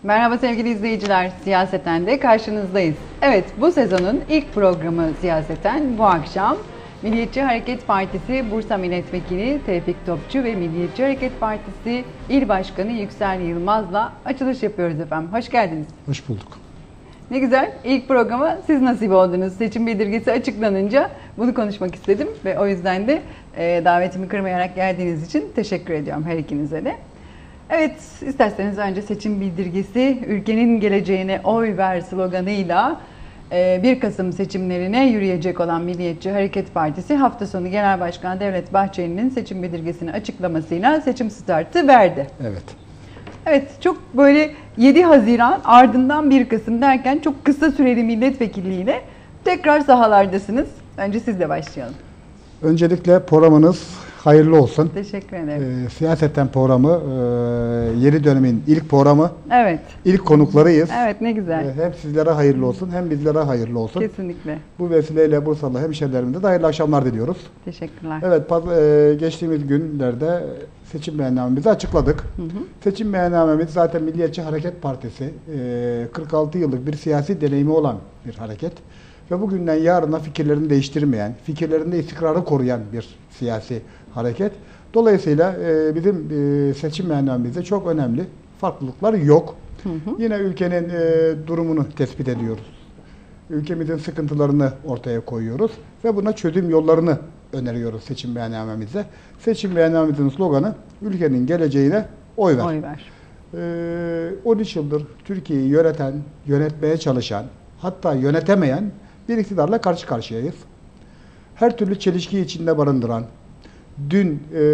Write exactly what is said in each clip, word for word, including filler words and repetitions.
Merhaba sevgili izleyiciler, Siyaseten'de karşınızdayız. Evet, bu sezonun ilk programı Siyaseten bu akşam Milliyetçi Hareket Partisi Bursa Milletvekili Tevfik Topçu ve Milliyetçi Hareket Partisi İl Başkanı Yüksel Yılmaz'la açılış yapıyoruz efendim. Hoş geldiniz. Hoş bulduk. Ne güzel, ilk programa siz nasip oldunuz. Seçim bildirgesi açıklanınca bunu konuşmak istedim ve o yüzden de e, davetimi kırmayarak geldiğiniz için teşekkür ediyorum her ikinize de. Evet, isterseniz önce seçim bildirgesi ülkenin geleceğine oy ver sloganıyla bir Kasım seçimlerine yürüyecek olan Milliyetçi Hareket Partisi hafta sonu Genel Başkan Devlet Bahçeli'nin seçim bildirgesini açıklamasıyla seçim startı verdi. Evet. Evet, çok böyle yedi Haziran ardından bir Kasım derken çok kısa süreli milletvekilliğiyle tekrar sahalardasınız. Önce sizle başlayalım. Öncelikle programınız hayırlı olsun. Teşekkür ederim. Ee, Siyasetten programı e, yeni dönemin ilk programı. Evet. İlk konuklarıyız. Evet, ne güzel. Ee, hem sizlere hayırlı olsun hem bizlere hayırlı olsun. Kesinlikle. Bu vesileyle Bursalı hemşehrilerimize de hayırlı akşamlar diliyoruz. Teşekkürler. Evet, e, geçtiğimiz günlerde seçim beyannamemizi açıkladık. Hı hı. Seçim beyannamemiz zaten Milliyetçi Hareket Partisi e, kırk altı yıllık bir siyasi deneyimi olan bir hareket. Ve bugünden yarına fikirlerini değiştirmeyen, fikirlerinde istikrarı koruyan bir siyasi hareket. Dolayısıyla e, bizim e, seçim beyannamemizde çok önemli farklılıklar yok. Hı hı. Yine ülkenin e, durumunu tespit ediyoruz. Ülkemizin sıkıntılarını ortaya koyuyoruz ve buna çözüm yollarını öneriyoruz seçim beyannamemizde. Seçim beyannamemizin sloganı ülkenin geleceğine oy ver. Oy ver. E, on üç yıldır Türkiye'yi yöneten, yönetmeye çalışan, hatta yönetemeyen bir iktidarla karşı karşıyayız. Her türlü çelişki içinde barındıran, dün e,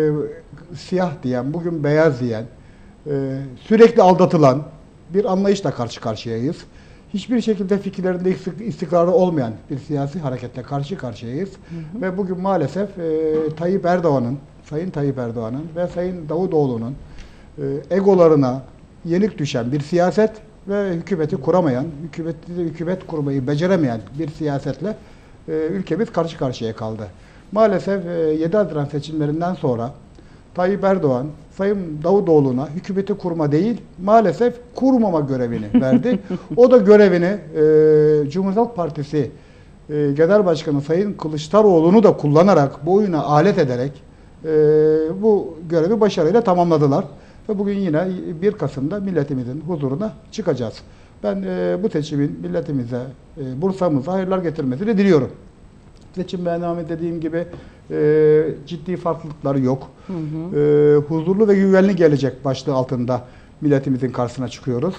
siyah diyen, bugün beyaz diyen, e, sürekli aldatılan bir anlayışla karşı karşıyayız. Hiçbir şekilde fikirlerinde istikrarı olmayan bir siyasi hareketle karşı karşıyayız. Hı hı. Ve bugün maalesef e, Tayyip Erdoğan'ın, Sayın Tayyip Erdoğan'ın ve Sayın Davutoğlu'nun e, egolarına yenik düşen bir siyaset ve hükümeti kuramayan, hükümeti, hükümet kurmayı beceremeyen bir siyasetle e, ülkemiz karşı karşıya kaldı. Maalesef e, yedi Haziran seçimlerinden sonra Tayyip Erdoğan, Sayın Davutoğlu'na hükümeti kurma değil, maalesef kurmama görevini verdi. O da görevini e, Cumhuriyet Halk Partisi e, Genel Başkanı Sayın Kılıçdaroğlu'nu da kullanarak, boyuna alet ederek e, bu görevi başarıyla tamamladılar. Ve bugün yine bir Kasım'da milletimizin huzuruna çıkacağız. Ben e, bu seçimin milletimize, e, Bursa'mıza hayırlar getirmesini diliyorum. Seçim beyanname dediğim gibi e, ciddi farklılıkları yok. Hı hı. E, huzurlu ve güvenli gelecek başlığı altında milletimizin karşısına çıkıyoruz.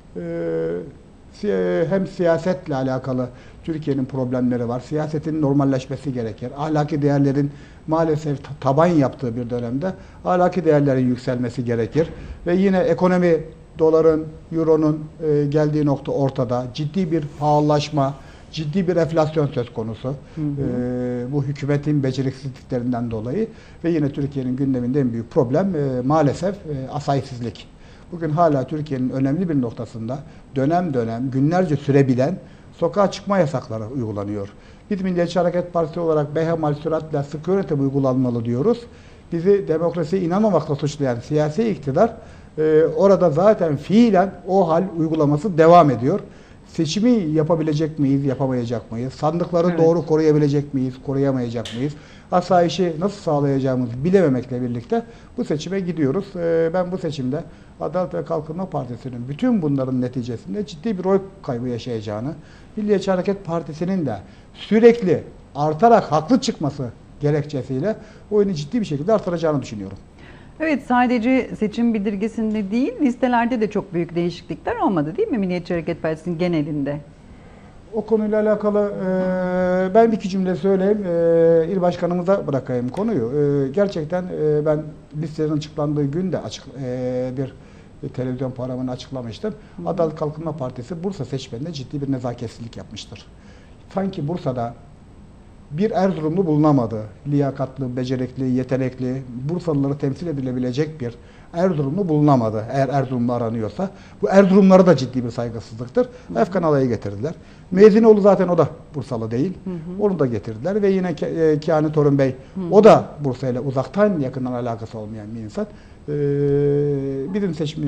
E, hem siyasetle alakalı Türkiye'nin problemleri var. Siyasetin normalleşmesi gerekir. Ahlaki değerlerin maalesef taban yaptığı bir dönemde ahlaki değerlerin yükselmesi gerekir. Ve yine ekonomi, doların, euronun e, geldiği nokta ortada. Ciddi bir pahalılaşma, ciddi bir enflasyon söz konusu. Hı hı. E, bu hükümetin beceriksizliklerinden dolayı ve yine Türkiye'nin gündeminde en büyük problem e, maalesef e, asayişsizlik. Bugün hala Türkiye'nin önemli bir noktasında dönem dönem günlerce sürebilen sokağa çıkma yasakları uygulanıyor. Biz Milliyetçi Hareket Partisi olarak behemal süratle sıkı yönetim uygulanmalı diyoruz. Bizi demokrasiye inanmamakla suçlayan siyasi iktidar e, orada zaten fiilen o hal uygulaması devam ediyor. Seçimi yapabilecek miyiz, yapamayacak mıyız? Sandıkları evet. doğru koruyabilecek miyiz, koruyamayacak mıyız? Asayişi nasıl sağlayacağımızı bilememekle birlikte bu seçime gidiyoruz. E, ben bu seçimde Adalet ve Kalkınma Partisi'nin bütün bunların neticesinde ciddi bir oy kaybı yaşayacağını, Milliyetçi Hareket Partisi'nin de sürekli artarak haklı çıkması gerekçesiyle oyunu ciddi bir şekilde artıracağını düşünüyorum. Evet, sadece seçim bildirgesinde değil, listelerde de çok büyük değişiklikler olmadı değil mi Milliyetçi Hareket Partisi'nin genelinde? O konuyla alakalı e, ben bir iki cümle söyleyeyim, e, il başkanımıza bırakayım konuyu. E, gerçekten e, ben listelerin açıklandığı gün de açık, e, bir televizyon programını açıklamıştım. Hı. Adalet Kalkınma Partisi Bursa seçmenine ciddi bir nezaketsizlik yapmıştır. Sanki Bursa'da bir Erzurumlu bulunamadı. Liyakatlı, becerikli, yetenekli, Bursalıları temsil edilebilecek bir Erzurumlu bulunamadı. Eğer Erzurumlu aranıyorsa. Bu Erzurumlara da ciddi bir saygısızlıktır. Hı. Efkan Alay'ı getirdiler. Mezinoğlu zaten o da Bursalı değil. Hı hı. Onu da getirdiler ve yine Kani Torun Bey, hı hı. o da Bursa ile uzaktan yakından alakası olmayan bir insan. Ee, bizim seçim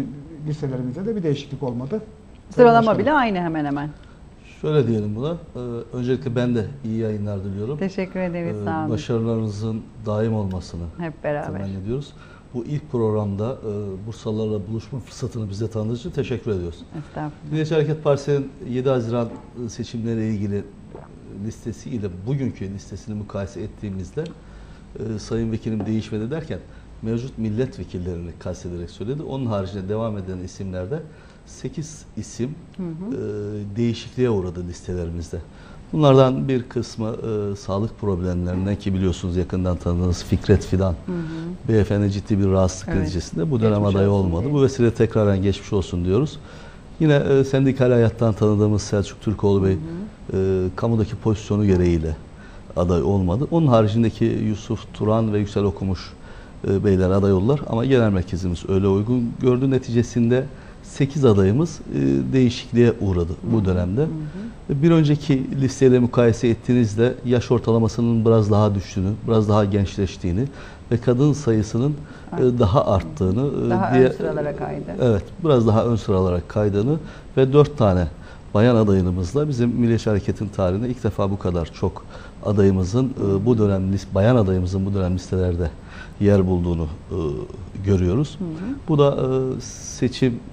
listelerimizde de bir değişiklik olmadı. Sıralama bile aynı hemen hemen. Şöyle diyelim buna. Ee, öncelikle ben de iyi yayınlar diliyorum. Teşekkür ederiz. Ee, Sağ olun. Başarılarınızın daim olmasını Hep beraber. temenni ediyoruz. Bu ilk programda e, Bursalılarla buluşma fırsatını bize tanıdığı için teşekkür ediyoruz. Estağfurullah. Milliyetçi Hareket Partisi'nin yedi Haziran seçimleriyle ilgili listesi ile bugünkü listesini mukayese ettiğimizde e, Sayın Vekilim değişmedi derken mevcut milletvekillerini kastederek söyledi. Onun haricinde devam eden isimlerde sekiz isim hı hı. E, değişikliğe uğradı listelerimizde. Bunlardan bir kısmı e, sağlık problemlerinden, ki biliyorsunuz yakından tanıdığınız Fikret Fidan hı hı. beyefendi ciddi bir rahatsızlık evet. neticesinde bu dönem geçmiş adayı olmadı. Diye. Bu vesile tekraren geçmiş olsun diyoruz. Yine e, sendikal hayattan tanıdığımız Selçuk Türkoğlu Bey hı hı. E, kamudaki pozisyonu gereğiyle aday olmadı. Onun haricindeki Yusuf Turan ve Yüksel Okumuş e, beyler aday oldular ama genel merkezimiz öyle uygun gördü. Neticesinde sekiz adayımız e, değişikliğe uğradı hı hı. bu dönemde. Hı hı. Bir önceki listeyle mukayese ettiğinizde yaş ortalamasının biraz daha düştüğünü, biraz daha gençleştiğini ve kadın sayısının e, daha arttığını, daha diye, ön sıralara kaydı. Evet, biraz daha ön sıralara kaydığını ve dört tane bayan adayımızla bizim Milliyetçi Hareket'in tarihinde ilk defa bu kadar çok adayımızın e, bu dönem bayan adayımızın bu dönem listelerde yer bulduğunu e, görüyoruz. Hı hı. Bu da e, seçim e,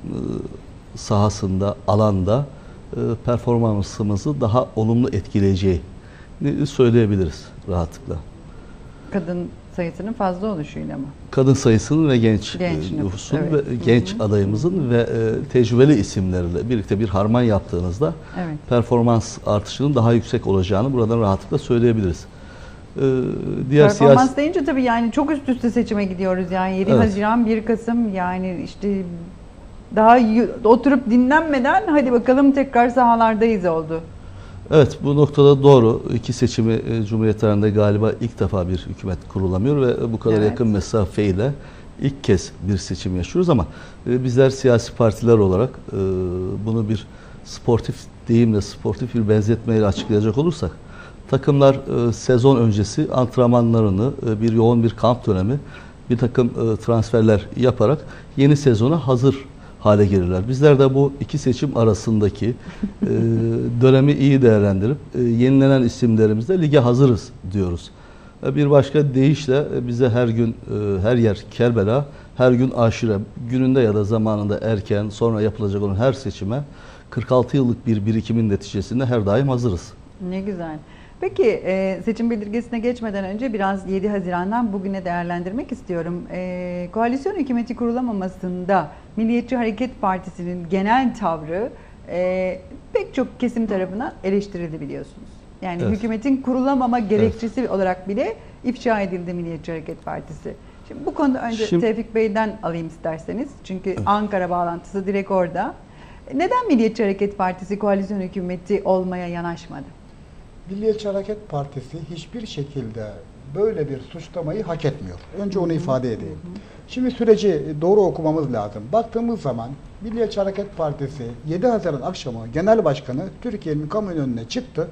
sahasında, alanda e, performansımızı daha olumlu etkileyeceğini söyleyebiliriz rahatlıkla. Kadın sayısının fazla oluşuyla mı? Kadın sayısının ve genç, genç nüfusun evet. ve genç hı hı. adayımızın ve e, tecrübeli isimlerle birlikte bir harman yaptığınızda evet. performans artışının daha yüksek olacağını buradan rahatlıkla söyleyebiliriz. Ee, diğer performans siyasi... deyince tabii yani çok üst üste seçime gidiyoruz yani yedi evet. Haziran bir Kasım yani işte daha oturup dinlenmeden hadi bakalım tekrar sahalardayız oldu. Evet, bu noktada doğru. İki seçimi e, Cumhuriyet tarihinde galiba ilk defa bir hükümet kurulamıyor ve bu kadar evet. yakın mesafeyle ilk kez bir seçim yaşıyoruz ama e, bizler siyasi partiler olarak e, bunu bir sportif deyimle, sportif bir benzetmeyle açıklayacak olursak takımlar e, sezon öncesi antrenmanlarını, e, bir yoğun bir kamp dönemi, bir takım e, transferler yaparak yeni sezona hazır hale gelirler. Bizler de bu iki seçim arasındaki e, dönemi iyi değerlendirip e, yenilenen isimlerimizle lige hazırız diyoruz. E, bir başka deyişle e, bize her gün, e, her yer Kerbela, her gün aşire, gününde ya da zamanında erken, sonra yapılacak olan her seçime kırk altı yıllık bir birikimin neticesinde her daim hazırız. Ne güzel. Peki e, seçim bildirgesine geçmeden önce biraz yedi Haziran'dan bugüne değerlendirmek istiyorum. E, koalisyon hükümeti kurulamamasında Milliyetçi Hareket Partisi'nin genel tavrı e, pek çok kesim tarafından eleştirildi biliyorsunuz. Yani evet. hükümetin kurulamama gerekçesi evet. olarak bile ifşa edildi Milliyetçi Hareket Partisi. Şimdi bu konuda önce Şimdi, Tevfik Bey'den alayım isterseniz. Çünkü evet. Ankara bağlantısı direkt orada. Neden Milliyetçi Hareket Partisi koalisyon hükümeti olmaya yanaşmadı? Milliyetçi Hareket Partisi hiçbir şekilde böyle bir suçlamayı hak etmiyor. Önce onu ifade edeyim. Şimdi süreci doğru okumamız lazım. Baktığımız zaman Milliyetçi Hareket Partisi yedi Haziran akşamı Genel Başkanı Türkiye'nin kamuoyu önüne çıktı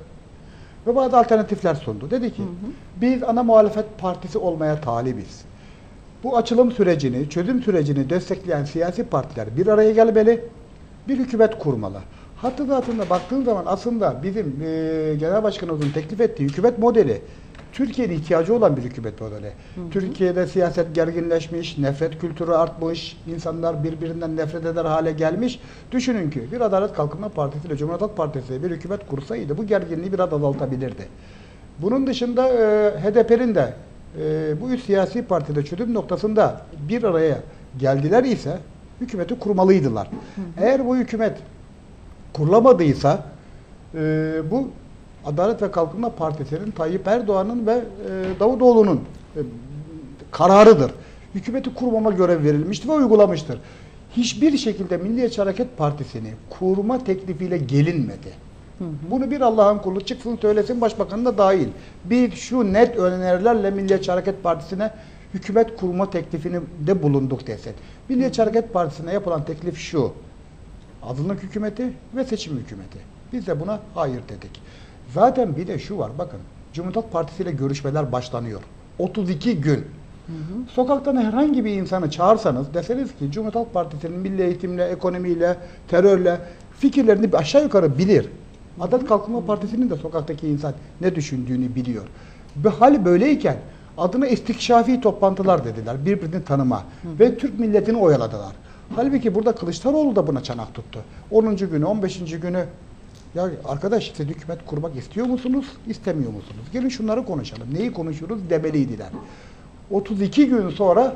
ve bazı alternatifler sundu. Dedi ki hı hı. biz ana muhalefet partisi olmaya talibiz. Bu açılım sürecini, çözüm sürecini destekleyen siyasi partiler bir araya gelmeli, bir hükümet kurmalı. Hatta zatında baktığın zaman aslında bizim e, Genel Başkanımızın teklif ettiği hükümet modeli Türkiye'nin ihtiyacı olan bir hükümet modeli. Hı hı. Türkiye'de siyaset gerginleşmiş, nefret kültürü artmış, insanlar birbirinden nefret eder hale gelmiş. Düşünün ki bir Adalet Kalkınma Partisi ile Cumhuriyet Halk Partisi bir hükümet kursaydı bu gerginliği biraz azaltabilirdi. Bunun dışında e, H D P'nin de e, bu üç siyasi partide çözüm noktasında bir araya geldiler ise hükümeti kurmalıydılar. Hı hı. Eğer bu hükümet kurulamadıysa e, bu Adalet ve Kalkınma Partisi'nin Tayyip Erdoğan'ın ve e, Davutoğlu'nun e, kararıdır. Hükümeti kurmama görev verilmiştir ve uygulamıştır. Hiçbir şekilde Milliyetçi Hareket Partisi'ni kurma teklifiyle gelinmedi. Hı hı. Bunu bir Allah'ın kulu çıksın söylesin, başbakan da dahil. Bir şu net önerilerle Milliyetçi Hareket Partisi'ne hükümet kurma teklifini de bulunduk desin. Milliyetçi Hareket Partisi'ne yapılan teklif şu: azınlık hükümeti ve seçim hükümeti. Biz de buna hayır dedik. Zaten bir de şu var, bakın, Cumhuriyet Halk Partisi ile görüşmeler başlanıyor. otuz iki gün Sokaktan herhangi bir insanı çağırsanız, deseniz ki Cumhuriyet Halk Partisi'nin milli eğitimle, ekonomiyle, terörle fikirlerini aşağı yukarı bilir. Adalet Kalkınma Partisi'nin de sokaktaki insan ne düşündüğünü biliyor. Bu hal böyleyken adına istikşafi toplantılar dediler, birbirini tanıma hı. ve Türk milletini oyaladılar. Halbuki burada Kılıçdaroğlu da buna çanak tuttu. onuncu günü, on beşinci günü ya arkadaş siz hükümet kurmak istiyor musunuz, istemiyor musunuz? Gelin şunları konuşalım. Neyi konuşuyoruz demeliydiler. otuz iki gün sonra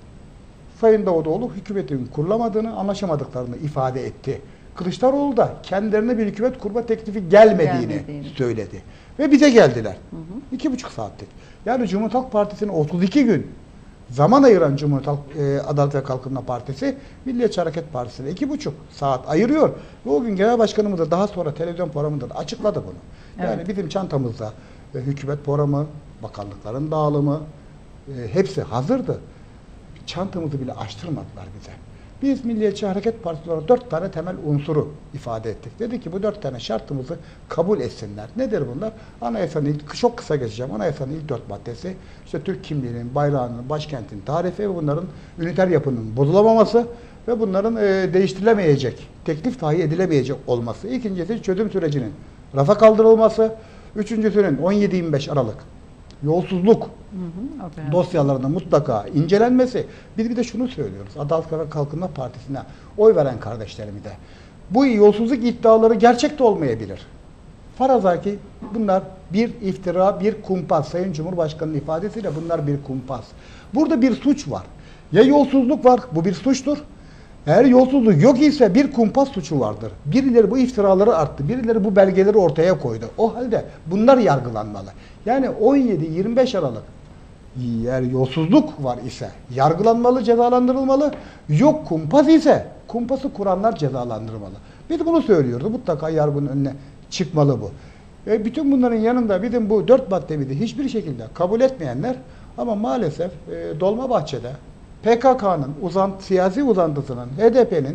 Sayın Davutoğlu hükümetin kurulamadığını, anlaşamadıklarını ifade etti. Kılıçdaroğlu da kendilerine bir hükümet kurma teklifi gelmediğini, gelmediğini. söyledi. Ve bize geldiler. Hı hı. İki buçuk saatlik. Yani Cumhuriyet Halk Partisi'ne otuz iki gün zaman ayıran Cumhuriyet Halk, e, Adalet ve Kalkınma Partisi, Milliyetçi Hareket Partisi'ne iki buçuk saat ayırıyor. Ve o gün Genel Başkanımız da daha sonra televizyon programında da açıkladı bunu. Yani evet. bizim çantamızda e, hükümet programı, bakanlıkların dağılımı e, hepsi hazırdı. Çantamızı bile açtırmadılar bize. Biz Milliyetçi Hareket Partisi olarak dört tane temel unsuru ifade ettik. Dedi ki bu dört tane şartımızı kabul etsinler. Nedir bunlar? Anayasanın ilk, çok kısa geçeceğim. Anayasanın ilk dört maddesi, işte Türk kimliğinin, bayrağının, başkentin tarifi ve bunların üniter yapının bozulamaması ve bunların e, değiştirilemeyecek, teklif dahi edilemeyecek olması. İkincisi çözüm sürecinin rafa kaldırılması. Üçüncüsünün on yedi yirmi beş Aralık yolsuzluk hı hı, dosyalarının mutlaka incelenmesi. Biz bir de şunu söylüyoruz. Adalet ve Kalkınma Partisi'ne oy veren kardeşlerimize. Bu yolsuzluk iddiaları gerçek de olmayabilir. Farazaki bunlar bir iftira, bir kumpas. Sayın Cumhurbaşkanı'nın ifadesiyle bunlar bir kumpas. Burada bir suç var. Ya yolsuzluk var, bu bir suçtur. Eğer yolsuzluk yok ise bir kumpas suçu vardır. Birileri bu iftiraları arttı, birileri bu belgeleri ortaya koydu. O halde bunlar yargılanmalı. Yani on yedi yirmi beş Aralık eğer yolsuzluk var ise yargılanmalı, cezalandırılmalı. Yok kumpas ise kumpası kuranlar cezalandırılmalı. Biz bunu söylüyoruz. Mutlaka yargının önüne çıkmalı bu. E bütün bunların yanında bizim bu dört maddemizi hiçbir şekilde kabul etmeyenler ama maalesef e, Dolmabahçe'de P K K'nın uzan, siyasi uzantısının, H D P'nin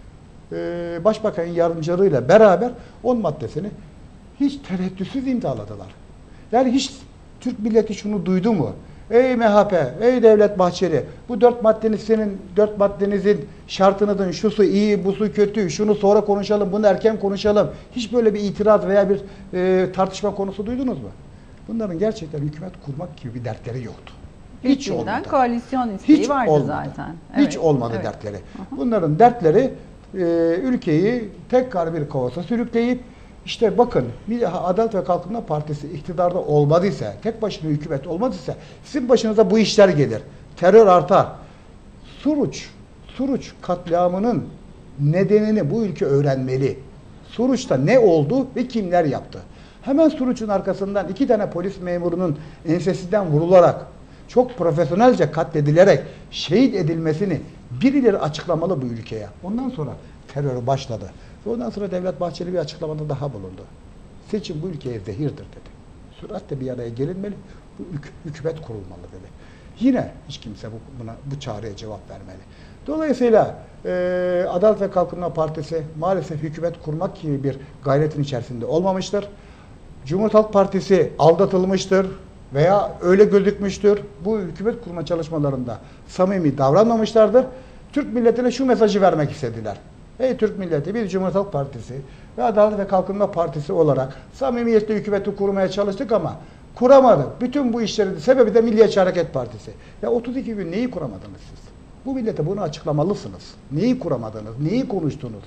e, Başbakanın yardımcılığıyla beraber on maddesini hiç tereddütsüz imzaladılar. Yani hiç Türk milleti şunu duydu mu? Ey M H P, ey Devlet Bahçeli, bu dört maddeniz senin, dört maddenizin şartınızın şusu iyi, busu kötü, şunu sonra konuşalım, bunu erken konuşalım. Hiç böyle bir itiraz veya bir e, tartışma konusu duydunuz mu? Bunların gerçekten hükümet kurmak gibi bir dertleri yoktu. Hiç Birbirinden olmadı. Koalisyon isteği Hiç vardı olmadı. zaten. Hiç Evet, olmadı evet. dertleri. Aha. Bunların dertleri e, ülkeyi tekrar bir kaosa sürükleyip işte bakın Adalet ve Kalkınma Partisi iktidarda olmadıysa, tek başına hükümet olmadıysa sizin başınıza bu işler gelir. Terör artar. Suruç, Suruç katliamının nedenini bu ülke öğrenmeli. Suruç'ta ne oldu ve kimler yaptı? Hemen Suruç'un arkasından iki tane polis memurunun ensesinden vurularak, çok profesyonelce katledilerek şehit edilmesini birileri açıklamalı bu ülkeye. Ondan sonra terör başladı. Ve ondan sonra Devlet Bahçeli bir açıklamada daha bulundu. Seçim bu ülkeye zehirdir dedi. Süratle bir araya gelinmeli, bu hükümet kurulmalı dedi. Yine hiç kimse bu, buna, bu çağrıya cevap vermeli. Dolayısıyla e, Adalet ve Kalkınma Partisi maalesef hükümet kurmak gibi bir gayretin içerisinde olmamıştır. Cumhuriyet Halk Partisi aldatılmıştır veya öyle gözükmüştür. Bu hükümet kurma çalışmalarında samimi davranmamışlardır. Türk milletine şu mesajı vermek istediler. Ey Türk milleti, biz Cumhuriyet Halk Partisi ve Adalet ve Kalkınma Partisi olarak samimiyetle hükümeti kurmaya çalıştık ama kuramadık. Bütün bu işlerin sebebi de Milliyetçi Hareket Partisi. Ya otuz iki gün neyi kuramadınız siz? Bu millete bunu açıklamalısınız. Neyi kuramadınız? Neyi konuştunuz?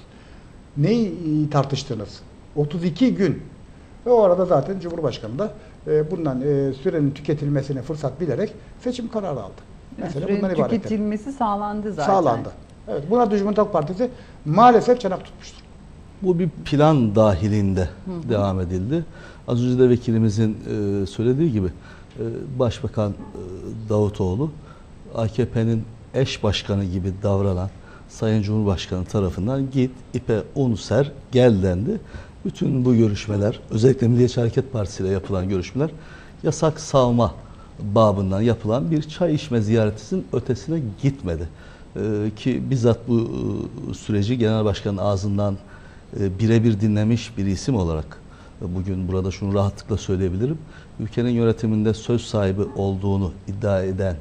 Neyi tartıştınız? otuz iki gün. Ve o arada zaten Cumhurbaşkanı da e, bundan e, sürenin tüketilmesine fırsat bilerek seçim kararı aldı. Mesela sürenin tüketilmesi sağlandı zaten. Sağlandı. Evet, buna da Cumhuriyet Halk Partisi maalesef çanak tutmuştur. Bu bir plan dahilinde hı hı. devam edildi. Az önce de vekilimizin e, söylediği gibi e, Başbakan e, Davutoğlu A K P'nin eş başkanı gibi davranan Sayın Cumhurbaşkanı tarafından git ipe un ser gel dendi. Bütün bu görüşmeler, özellikle Milliyetçi Hareket Partisi ile yapılan görüşmeler yasak savma babından yapılan bir çay içme ziyaretisinin ötesine gitmedi. Ee, ki bizzat bu e, süreci Genel Başkan'ın ağzından e, birebir dinlemiş bir isim olarak e, bugün burada şunu rahatlıkla söyleyebilirim. Ülkenin yönetiminde söz sahibi olduğunu iddia eden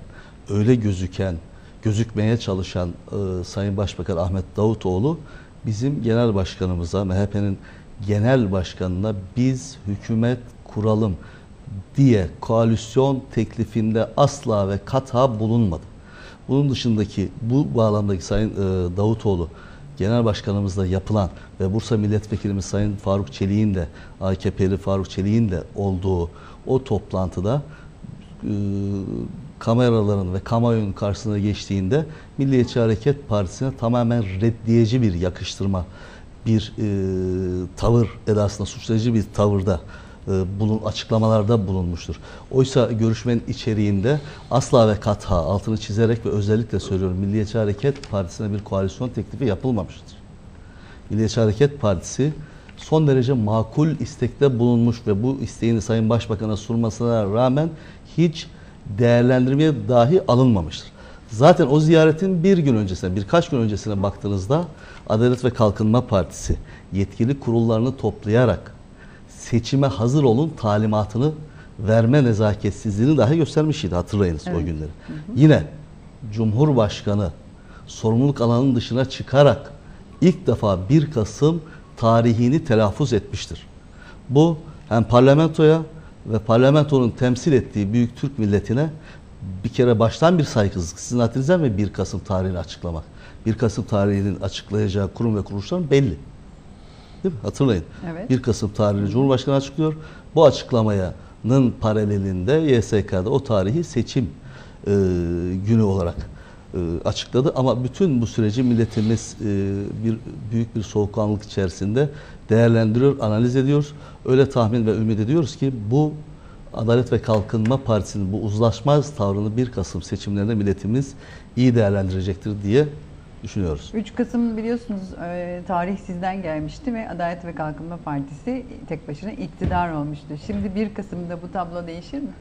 öyle gözüken, gözükmeye çalışan e, Sayın Başbakan Ahmet Davutoğlu bizim genel başkanımıza, M H P'nin genel başkanına biz hükümet kuralım diye koalisyon teklifinde asla ve kata bulunmadı. Bunun dışındaki, bu bağlamdaki Sayın e, Davutoğlu genel başkanımızla yapılan ve Bursa Milletvekilimiz Sayın Faruk Çelik'in de, A K P'li Faruk Çelik'in de olduğu o toplantıda e, kameraların ve kamuoyunun karşısına geçtiğinde Milliyetçi Hareket Partisi'ne tamamen reddiyeci bir yakıştırma, bir e, tavır edasında, suçlayıcı bir tavırda e, bulun, açıklamalarda bulunmuştur. Oysa görüşmenin içeriğinde asla ve kata altını çizerek ve özellikle söylüyorum Milliyetçi Hareket Partisi'ne bir koalisyon teklifi yapılmamıştır. Milliyetçi Hareket Partisi son derece makul istekte bulunmuş ve bu isteğini Sayın Başbakan'a sunmasına rağmen hiç değerlendirmeye dahi alınmamıştır. Zaten o ziyaretin bir gün öncesine, birkaç gün öncesine baktığınızda Adalet ve Kalkınma Partisi yetkili kurullarını toplayarak seçime hazır olun talimatını verme nezaketsizliğini dahi göstermişti, hatırlayınız evet. O günleri. Hı hı. Yine Cumhurbaşkanı sorumluluk alanının dışına çıkarak ilk defa bir Kasım tarihini telaffuz etmiştir. Bu hem parlamentoya ve parlamentonun temsil ettiği büyük Türk milletine bir kere baştan bir saygısızlık. Sizin hatırınızdan mı bir Kasım tarihini açıklamak? bir Kasım tarihinin açıklayacağı kurum ve kuruluşların belli. Değil mi? Hatırlayın. Evet. bir Kasım tarihini Cumhurbaşkanı açıklıyor. Bu açıklamanın paralelinde Y S K'da o tarihi seçim e, günü olarak e, açıkladı. Ama bütün bu süreci milletimiz e, bir büyük bir soğukkanlılık içerisinde değerlendiriyor, analiz ediyoruz. Öyle tahmin ve ümit ediyoruz ki bu Adalet ve Kalkınma Partisi'nin bu uzlaşmaz tavrını bir Kasım seçimlerinde milletimiz iyi değerlendirecektir diye düşünüyoruz. üç Kasım biliyorsunuz e, tarih sizden gelmişti ve Adalet ve Kalkınma Partisi tek başına iktidar olmuştu. Şimdi bir Kasım'da bu tablo değişir mi?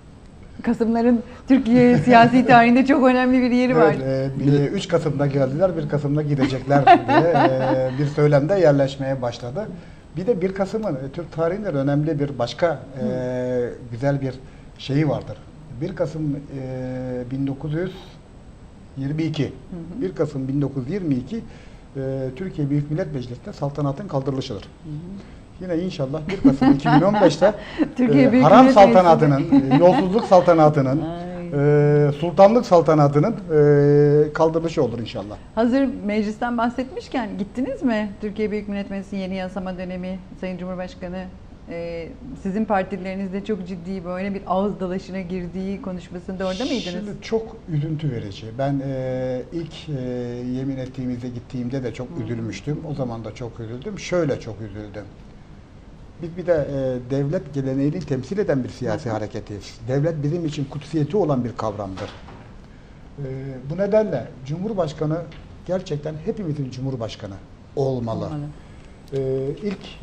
Kasımların Türkiye siyasi tarihinde çok önemli bir yeri var. Evet, e, üç Kasım'da geldiler, bir Kasım'da gidecekler diye e, bir söylemde yerleşmeye başladı. Bir de bir Kasım'ın Türk tarihinde önemli bir başka e, güzel bir şeyi vardır. bir Kasım e, bin dokuz yüz yirmi iki. Hı hı. bir Kasım bin dokuz yüz yirmi iki e, Türkiye Büyük Millet Meclisi'nde saltanatın kaldırılışıdır. Hı hı. Yine inşallah bir Kasım iki bin on beşte e, haram saltanatının, e, yolsuzluk saltanatının, e, sultanlık saltanatının e, kaldırılışı olur inşallah. Hazır meclisten bahsetmişken gittiniz mi? Türkiye Büyük Millet Meclisi yeni yasama dönemi, Sayın Cumhurbaşkanı e, sizin partilerinizde çok ciddi böyle bir ağız dalaşına girdiği konuşmasında orada mıydınız? Şimdi çok üzüntü verici. Ben e, ilk e, yemin ettiğimizde gittiğimde de çok Hı. üzülmüştüm. O zaman da çok üzüldüm. Şöyle çok üzüldüm. Biz bir de e, devlet geleneğini temsil eden bir siyasi Hı. hareketiyiz. Devlet bizim için kutsiyeti olan bir kavramdır. E, bu nedenle Cumhurbaşkanı gerçekten hepimizin Cumhurbaşkanı olmalı. olmalı. Ee, ilk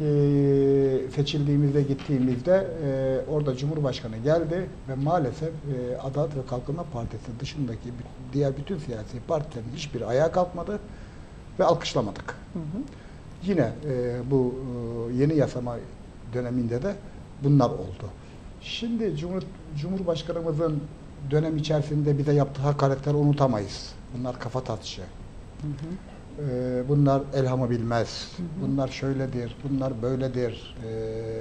e, seçildiğimizde gittiğimizde e, orada Cumhurbaşkanı geldi ve maalesef e, Adalet ve Kalkınma Partisi dışındaki diğer bütün siyasi partilerin hiçbiri ayağa kalkmadı ve alkışlamadık. Hı hı. Yine e, bu e, yeni yasama döneminde de bunlar oldu. Şimdi Cumhur, Cumhurbaşkanımızın dönem içerisinde bize yaptığı hakaretleri unutamayız. Bunlar kafa tatışı. Hı hı. Bunlar elhamı bilmez, hı hı. bunlar şöyledir, bunlar böyledir e,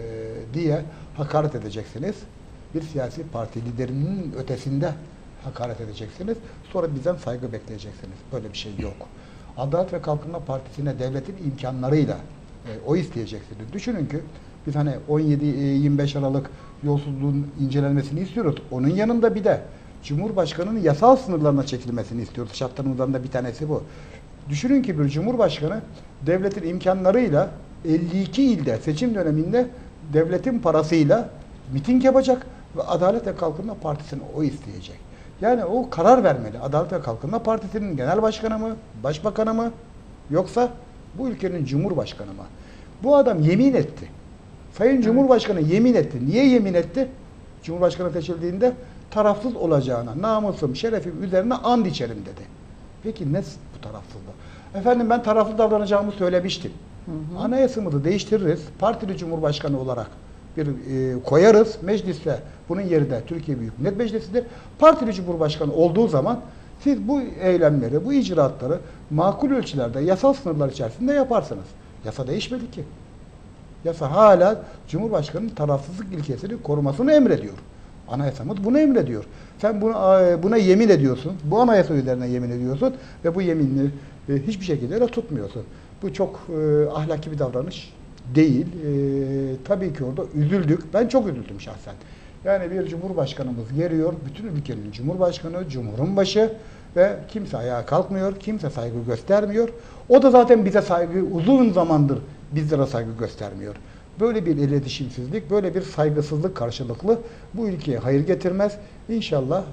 diye hakaret edeceksiniz. Bir siyasi parti liderinin ötesinde hakaret edeceksiniz. Sonra bizden saygı bekleyeceksiniz. Böyle bir şey yok. Adalet ve Kalkınma Partisi'ne devletin imkanlarıyla e, oy isteyeceksiniz. Düşünün ki biz hani on yedi yirmi beş Aralık yolsuzluğun incelenmesini istiyoruz. Onun yanında bir de Cumhurbaşkanı'nın yasal sınırlarına çekilmesini istiyoruz. Şartlarımızdan da bir tanesi bu. Düşünün ki bir Cumhurbaşkanı devletin imkanlarıyla elli iki ilde seçim döneminde devletin parasıyla miting yapacak ve Adalet ve Kalkınma Partisi'ne oy isteyecek. Yani o karar vermeli. Adalet ve Kalkınma Partisi'nin genel başkanı mı, başbakanı mı, yoksa bu ülkenin Cumhurbaşkanı mı? Bu adam yemin etti. Sayın Cumhurbaşkanı yemin etti. Niye yemin etti? Cumhurbaşkanı seçildiğinde tarafsız olacağına, namusum, şerefim üzerine and içerim dedi. Peki ne bu tarafsızlık? Efendim ben taraflı davranacağımı söylemiştim. Hı hı. Anayasamızı değiştiririz. Partili Cumhurbaşkanı olarak bir e, koyarız mecliste. Bunun yerine Türkiye Büyük Millet Meclisi'dir. Partili Cumhurbaşkanı olduğu zaman siz bu eylemleri, bu icraatları makul ölçülerde, yasal sınırlar içerisinde yaparsınız. Yasa değişmedi ki. Yasa hala Cumhurbaşkanı'nın tarafsızlık ilkesini korumasını emrediyor. Anayasamız bunu emrediyor. Sen buna, buna yemin ediyorsun. Bu anayasa üzerine yemin ediyorsun ve bu yeminini e, hiçbir şekilde de tutmuyorsun. Bu çok e, ahlaki bir davranış değil. E, tabii ki orada üzüldük. Ben çok üzüldüm şahsen. Yani bir cumhurbaşkanımız geliyor, bütün ülkenin cumhurbaşkanı, cumhurun başı ve kimse ayağa kalkmıyor, kimse saygı göstermiyor. O da zaten bize saygı uzun zamandır bizlere saygı göstermiyor. Böyle bir iletişimsizlik, böyle bir saygısızlık karşılıklı bu ülkeye hayır getirmez. İnşallah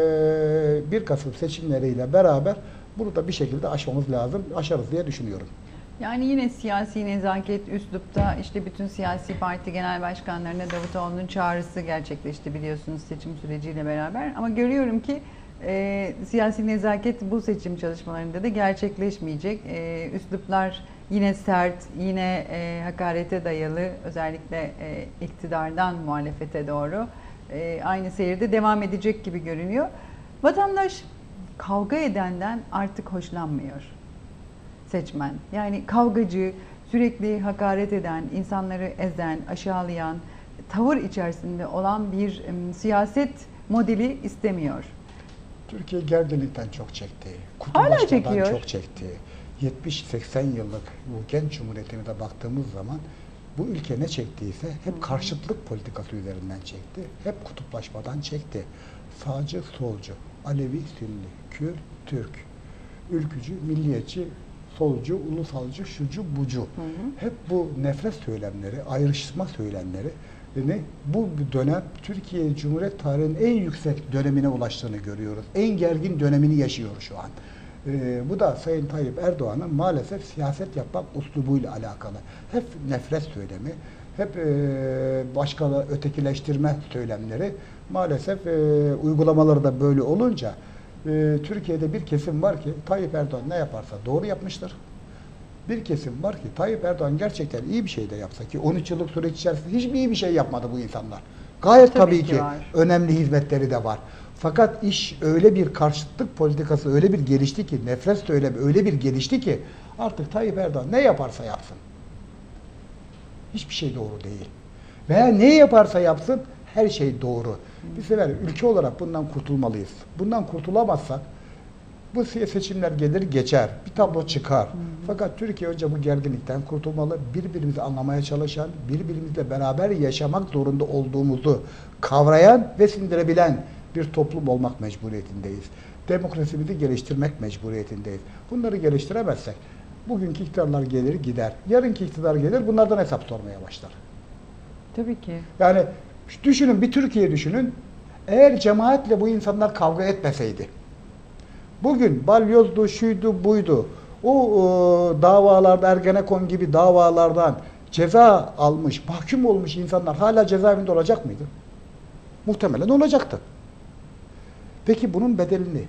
bir Kasım seçimleriyle beraber bunu da bir şekilde aşmamız lazım. Aşarız diye düşünüyorum. Yani yine siyasi nezaket üslupta işte bütün siyasi parti genel başkanlarına Davutoğlu'nun çağrısı gerçekleşti biliyorsunuz seçim süreciyle beraber. Ama görüyorum ki e, siyasi nezaket bu seçim çalışmalarında da gerçekleşmeyecek. E, üsluplar yine sert, yine e, hakarete dayalı, özellikle e, iktidardan muhalefete doğru e, aynı seyirde devam edecek gibi görünüyor. Vatandaş kavga edenden artık hoşlanmıyor. Seçmen. Yani kavgacı, sürekli hakaret eden, insanları ezen, aşağılayan, tavır içerisinde olan bir um, siyaset modeli istemiyor. Türkiye gerginlikten çok çekti. Hala Kutulaşmadan çekiyor. çok çekti. yetmiş seksen yıllık bu genç cumhuriyetine de baktığımız zaman bu ülke ne çektiyse hep karşıtlık politikası üzerinden çekti. Hep kutuplaşmadan çekti. Sağcı, solcu, Alevi, Sünni, Kürt, Türk, ülkücü, milliyetçi, solcu, ulusalcı, şucu, bucu. Hı hı. Hep bu nefret söylemleri, ayrışma söylemleri ne? Bu dönem Türkiye Cumhuriyet tarihinin en yüksek dönemine ulaştığını görüyoruz. En gergin dönemini yaşıyor şu an. Ee, bu da Sayın Tayyip Erdoğan'ın maalesef siyaset yapmak uslubuyla alakalı. Hep nefret söylemi, hep e, başkaları ötekileştirme söylemleri. Maalesef e, uygulamaları da böyle olunca e, Türkiye'de bir kesim var ki Tayyip Erdoğan ne yaparsa doğru yapmıştır. Bir kesim var ki Tayyip Erdoğan gerçekten iyi bir şey de yapsa ki on üç yıllık süreç içerisinde hiçbir iyi bir şey yapmadı bu insanlar. Gayet tabii, tabii ki, ki önemli hizmetleri de var. Fakat iş öyle bir karşıtlık politikası öyle bir gelişti ki, nefret söylemi öyle bir gelişti ki artık Tayyip Erdoğan ne yaparsa yapsın. Hiçbir şey doğru değil. Veya ne yaparsa yapsın her şey doğru. Bir sefer ülke olarak bundan kurtulmalıyız. Bundan kurtulamazsak bu seçimler gelir geçer. Bir tablo çıkar. Hı hı. Fakat Türkiye önce bu gerginlikten kurtulmalı. Birbirimizi anlamaya çalışan, birbirimizle beraber yaşamak zorunda olduğumuzu kavrayan ve sindirebilen bir toplum olmak mecburiyetindeyiz. Demokrasimizi geliştirmek mecburiyetindeyiz. Bunları geliştiremezsek bugünkü iktidarlar gelir gider. Yarınki iktidar gelir bunlardan hesap sormaya başlar. Tabii ki. Yani düşünün, bir Türkiye düşünün. Eğer cemaatle bu insanlar kavga etmeseydi, bugün balyozdu, şuydu, buydu, o, o davalarda, Ergenekon gibi davalardan ceza almış, mahkum olmuş insanlar hala cezaevinde olacak mıydı? Muhtemelen olacaktı. Peki bunun bedelini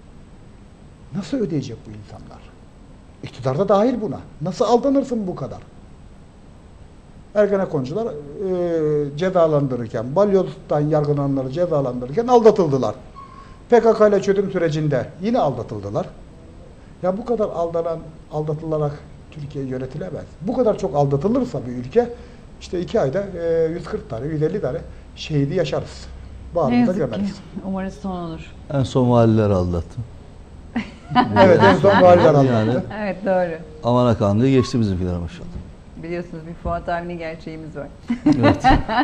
nasıl ödeyecek bu insanlar? İktidar da dahil buna. Nasıl aldanırsın bu kadar? Ergenekoncular e, cezalandırırken, balyozdan yargılananları cezalandırırken aldatıldılar. P K K ile çözüm sürecinde yine aldatıldılar. Ya bu kadar aldanan, aldatılarak Türkiye yönetilemez. Bu kadar çok aldatılırsa bir ülke, işte iki ayda e, yüz kırk tane, yüz elli tane şehidi yaşarız. Ne yazık ki. Umarız son olur. En son valiler aldattı. Evet, en son valiler aldattı. Yani, evet, doğru. Aman Akan diye geçti bizimkiler maşallah. Biliyorsunuz bir Fuat Avni gerçeğimiz var. Evet.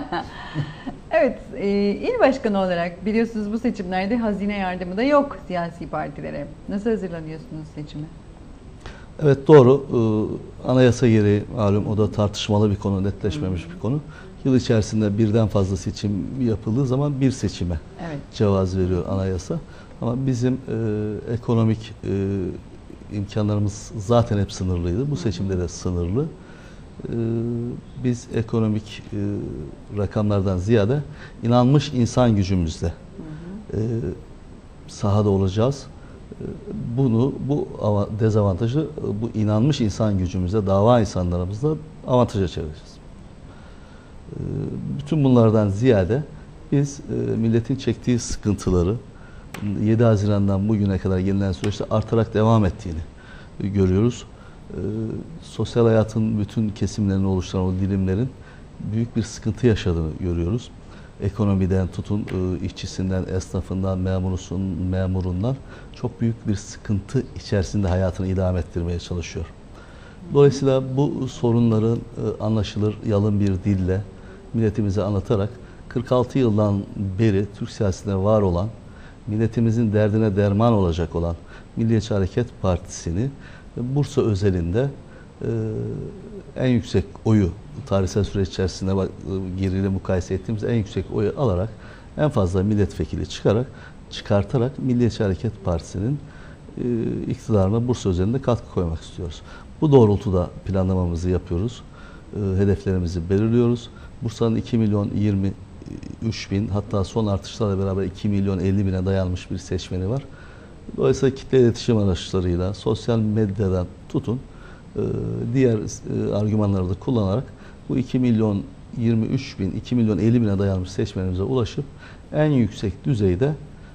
Evet, e, il başkanı olarak biliyorsunuz bu seçimlerde hazine yardımı da yok siyasi partilere. Nasıl hazırlanıyorsunuz seçime? Evet, doğru. Ee, anayasa gereği malum o da tartışmalı bir konu, netleşmemiş bir konu. Yıl içerisinde birden fazla seçim yapıldığı zaman bir seçime evet. cevaz veriyor anayasa. Ama bizim e, ekonomik e, imkanlarımız zaten hep sınırlıydı. Bu seçimde de sınırlı. E, biz ekonomik e, rakamlardan ziyade inanmış insan gücümüzle e, sahada olacağız. E, bunu, bu dezavantajı bu inanmış insan gücümüzle, dava insanlarımızla avantaja çevireceğiz. Bütün bunlardan ziyade biz milletin çektiği sıkıntıları yedi Haziran'dan bugüne kadar gelinen süreçte artarak devam ettiğini görüyoruz. Sosyal hayatın bütün kesimlerini oluşturan o dilimlerin büyük bir sıkıntı yaşadığını görüyoruz. Ekonomiden tutun, işçisinden, esnafından, memurusun, memurundan çok büyük bir sıkıntı içerisinde hayatını idame ettirmeye çalışıyor. Dolayısıyla bu sorunların anlaşılır, yalın bir dille milletimize anlatarak kırk altı yıldan beri Türk siyasetinde var olan, milletimizin derdine derman olacak olan Milliyetçi Hareket Partisi'ni Bursa özelinde en yüksek oyu, tarihsel süreç içerisinde geriyle mukayese ettiğimiz en yüksek oyu alarak, en fazla milletvekili çıkarak, çıkartarak Milliyetçi Hareket Partisi'nin iktidarına Bursa özelinde katkı koymak istiyoruz. Bu doğrultuda planlamamızı yapıyoruz. Hedeflerimizi belirliyoruz. Bursa'nın iki milyon yirmi üç bin, hatta son artışlarla beraber iki milyon elli bine dayanmış bir seçmeni var. Dolayısıyla kitle iletişim araçlarıyla, sosyal medyadan tutun, diğer argümanları da kullanarak bu iki milyon yirmi üç bin, iki milyon elli bine dayanmış seçmenimize ulaşıp en yüksek düzeyde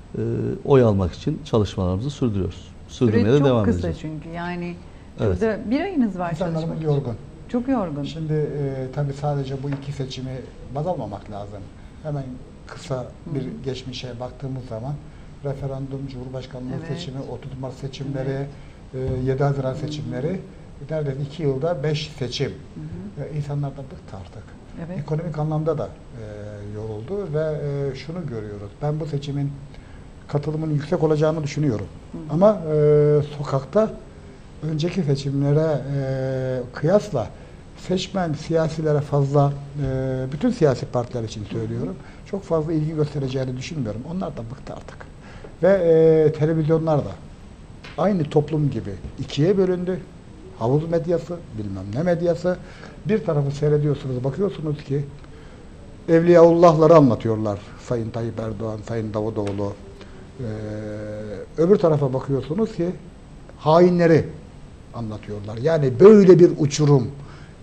oy almak için çalışmalarımızı sürdürüyoruz. Sürdürmeye de devam edeceğiz. Çok kısa çünkü yani Evet. şurada bir ayınız var çalışmak İnsanlarımız için. yorgun. Çok yorgun. Şimdi e, tabii sadece bu iki seçimi baz almamak lazım. Hemen kısa bir Hı. geçmişe baktığımız zaman referandum, Cumhurbaşkanlığı Evet. seçimi, otuz Mart seçimleri, e, yedi Haziran seçimleri, neredeyse iki yılda beş seçim. Hı hı. E, insanlar da bıktı artık. Evet. Ekonomik anlamda da e, yoruldu ve e, şunu görüyoruz. Ben bu seçimin katılımın yüksek olacağını düşünüyorum. Hı hı. Ama e, sokakta önceki seçimlere e, kıyasla seçmen siyasilere fazla, e, bütün siyasi partiler için söylüyorum, çok fazla ilgi göstereceğini düşünmüyorum. Onlar da bıktı artık. Ve e, televizyonlar da aynı toplum gibi ikiye bölündü. Havuz medyası, bilmem ne medyası. Bir tarafı seyrediyorsunuz, bakıyorsunuz ki Evliyaullah'ları anlatıyorlar. Sayın Tayyip Erdoğan, Sayın Davutoğlu. Ee, öbür tarafa bakıyorsunuz ki hainleri anlatıyorlar. Yani böyle bir uçurum. Ee,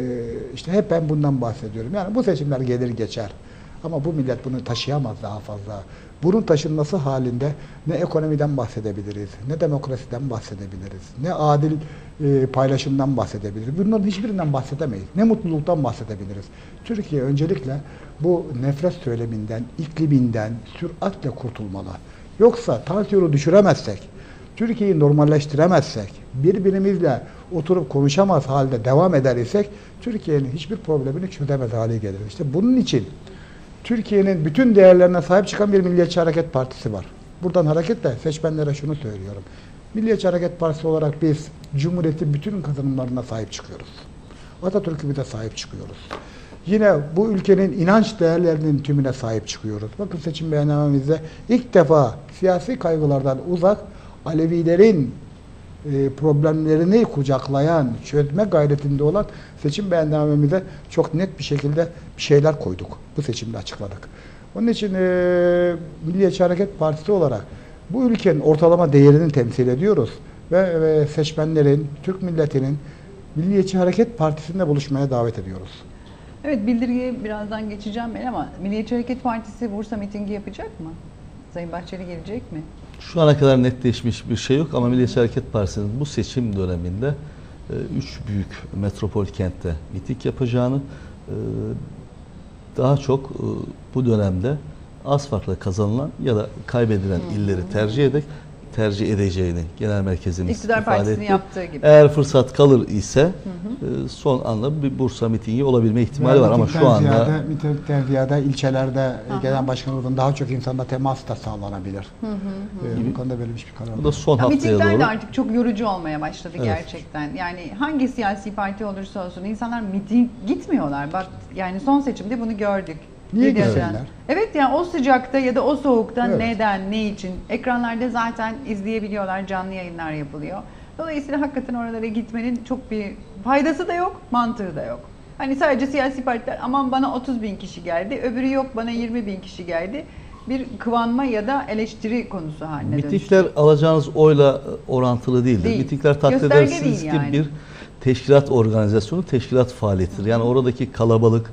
işte hep ben bundan bahsediyorum. Yani bu seçimler gelir geçer. Ama bu millet bunu taşıyamaz daha fazla. Bunun taşınması halinde ne ekonomiden bahsedebiliriz, ne demokrasiden bahsedebiliriz, ne adil e, paylaşımdan bahsedebiliriz. Bunların hiçbirinden bahsedemeyiz. Ne mutluluktan bahsedebiliriz. Türkiye öncelikle bu nefret söyleminden, ikliminden süratle kurtulmalı. Yoksa tansiyonu düşüremezsek, Türkiye'yi normalleştiremezsek, birbirimizle oturup konuşamaz halde devam eder isek, Türkiye'nin hiçbir problemini çözemez hale gelir. İşte bunun için Türkiye'nin bütün değerlerine sahip çıkan bir Milliyetçi Hareket Partisi var. Buradan hareketle seçmenlere şunu söylüyorum. Milliyetçi Hareket Partisi olarak biz Cumhuriyet'in bütün kazanımlarına sahip çıkıyoruz. Atatürk'ümüze sahip çıkıyoruz. Yine bu ülkenin inanç değerlerinin tümüne sahip çıkıyoruz. Bakın seçim beyannamemizde ilk defa siyasi kaygılardan uzak Alevilerin e, problemlerini kucaklayan, çözme gayretinde olan seçim beyannamemize çok net bir şekilde bir şeyler koyduk. Bu seçimde açıkladık. Onun için e, Milliyetçi Hareket Partisi olarak bu ülkenin ortalama değerini temsil ediyoruz ve, ve seçmenlerin, Türk milletinin Milliyetçi Hareket Partisi'nde buluşmaya davet ediyoruz. Evet, bildirgiye birazdan geçeceğim ben ama Milliyetçi Hareket Partisi Bursa mitingi yapacak mı? Sayın Bahçeli gelecek mi? Şu ana kadar netleşmiş bir şey yok ama Milliyetçi Hareket Partisi'nin bu seçim döneminde üç büyük metropol kentte miting yapacağını, daha çok bu dönemde az farkla kazanılan ya da kaybedilen hmm. illeri tercih ederek tercih edeceğini genel merkezimiz İktidar ifade Partisi'nin etti. yaptığı gibi. Eğer fırsat kalır ise hı hı. son anda bir Bursa mitingi olabilme ihtimali yani var ama şu anda ziyade, mitingden ziyade ilçelerde Aha. genel başkanımızın daha çok insanla temas da sağlanabilir. Hı hı hı. Ee, bu konuda verilmiş bir karar. Bu da son ya, haftaya mitingler doğru. de artık çok yorucu olmaya başladı evet. gerçekten. Yani hangi siyasi parti olursa olsun insanlar miting gitmiyorlar. Bak yani son seçimde bunu gördük. Niye gitsinler? Evet, yani o sıcakta ya da o soğukta evet. neden, ne için? Ekranlarda zaten izleyebiliyorlar, canlı yayınlar yapılıyor. Dolayısıyla hakikaten oralara gitmenin çok bir faydası da yok, mantığı da yok. Hani sadece siyasi partiler aman bana otuz bin kişi geldi, öbürü yok bana yirmi bin kişi geldi. Bir kıvanma ya da eleştiri konusu haline dönüştü. Mitingler alacağınız oyla orantılı değildir. Değil. Mitingler takdir Gösterge edersiniz değil ki yani. bir teşkilat organizasyonu, teşkilat faaliyetidir. Yani oradaki kalabalık,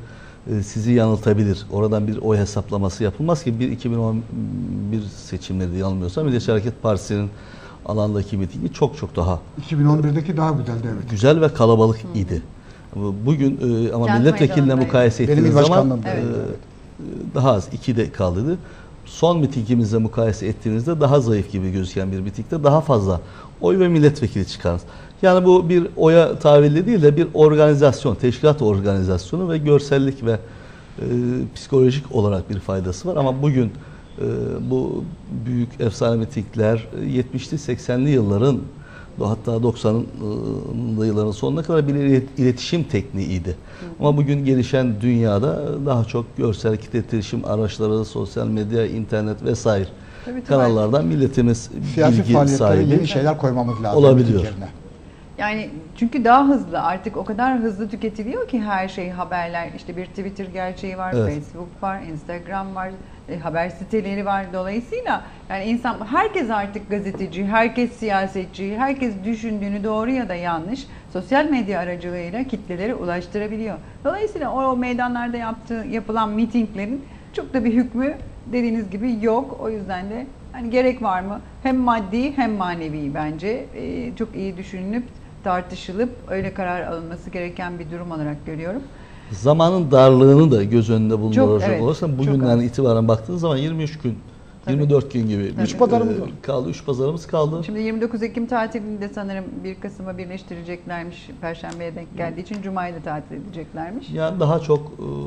e, sizi yanıltabilir. Oradan bir oy hesaplaması yapılmaz ki bir iki bin on bir seçimleri yanılmıyorsam Milliyetçi Hareket Partisi'nin alandaki mitingi çok çok daha iki bin on birdeki daha güzeldi, evet. güzel ve kalabalık idi. Bugün e, ama Kent milletvekiline meydanındaydı. mukayese Benim ettiğiniz il zaman başkanlığımda. e, Evet. daha az, ikide kaldıydı. Son mitingimizle mukayese ettiğinizde daha zayıf gibi gözüken bir mitingde daha fazla oy ve milletvekili çıkardınız. Yani bu bir oya tavilli değil de bir organizasyon, teşkilat organizasyonu ve görsellik ve e, psikolojik olarak bir faydası var. Ama bugün e, bu büyük efsane mitingler yetmişli seksenli yılların, hatta doksanlı yılların sonuna kadar bir iletişim tekniğiydi. Hı. Ama bugün gelişen dünyada daha çok görsel kitle iletişim araçları, sosyal medya, internet vesaire Tabii, kanallardan milletimiz Siyasi bilgi faaliyetlere sahibi yeni şeyler koymamız lazım. olabiliyor. Yerine. Yani çünkü daha hızlı, artık o kadar hızlı tüketiliyor ki her şey, haberler, işte bir Twitter gerçeği var, Evet. Facebook var, Instagram var, e, haber siteleri var. Dolayısıyla yani insan, herkes artık gazeteci, herkes siyasetçi, herkes düşündüğünü doğru ya da yanlış sosyal medya aracılığıyla kitlelere ulaştırabiliyor. Dolayısıyla o, o meydanlarda yaptığı, yapılan mitinglerin çok da bir hükmü dediğiniz gibi yok. O yüzden de hani gerek var mı? Hem maddi hem manevi bence e, çok iyi düşünülüp tartışılıp öyle karar alınması gereken bir durum olarak görüyorum. Zamanın darlığını da göz önünde bulunduracak evet, olursan çok bugünden az. itibaren baktığınız zaman yirmi üç gün, Tabii. yirmi dört gün gibi Tabii. Üç pazarımız var. kaldı. üç pazarımız kaldı. Şimdi yirmi dokuz Ekim tatilini de sanırım bir Kasım'a birleştireceklermiş. Perşembeye denk geldiği için Cuma'yı da tatil edeceklermiş. Yani daha çok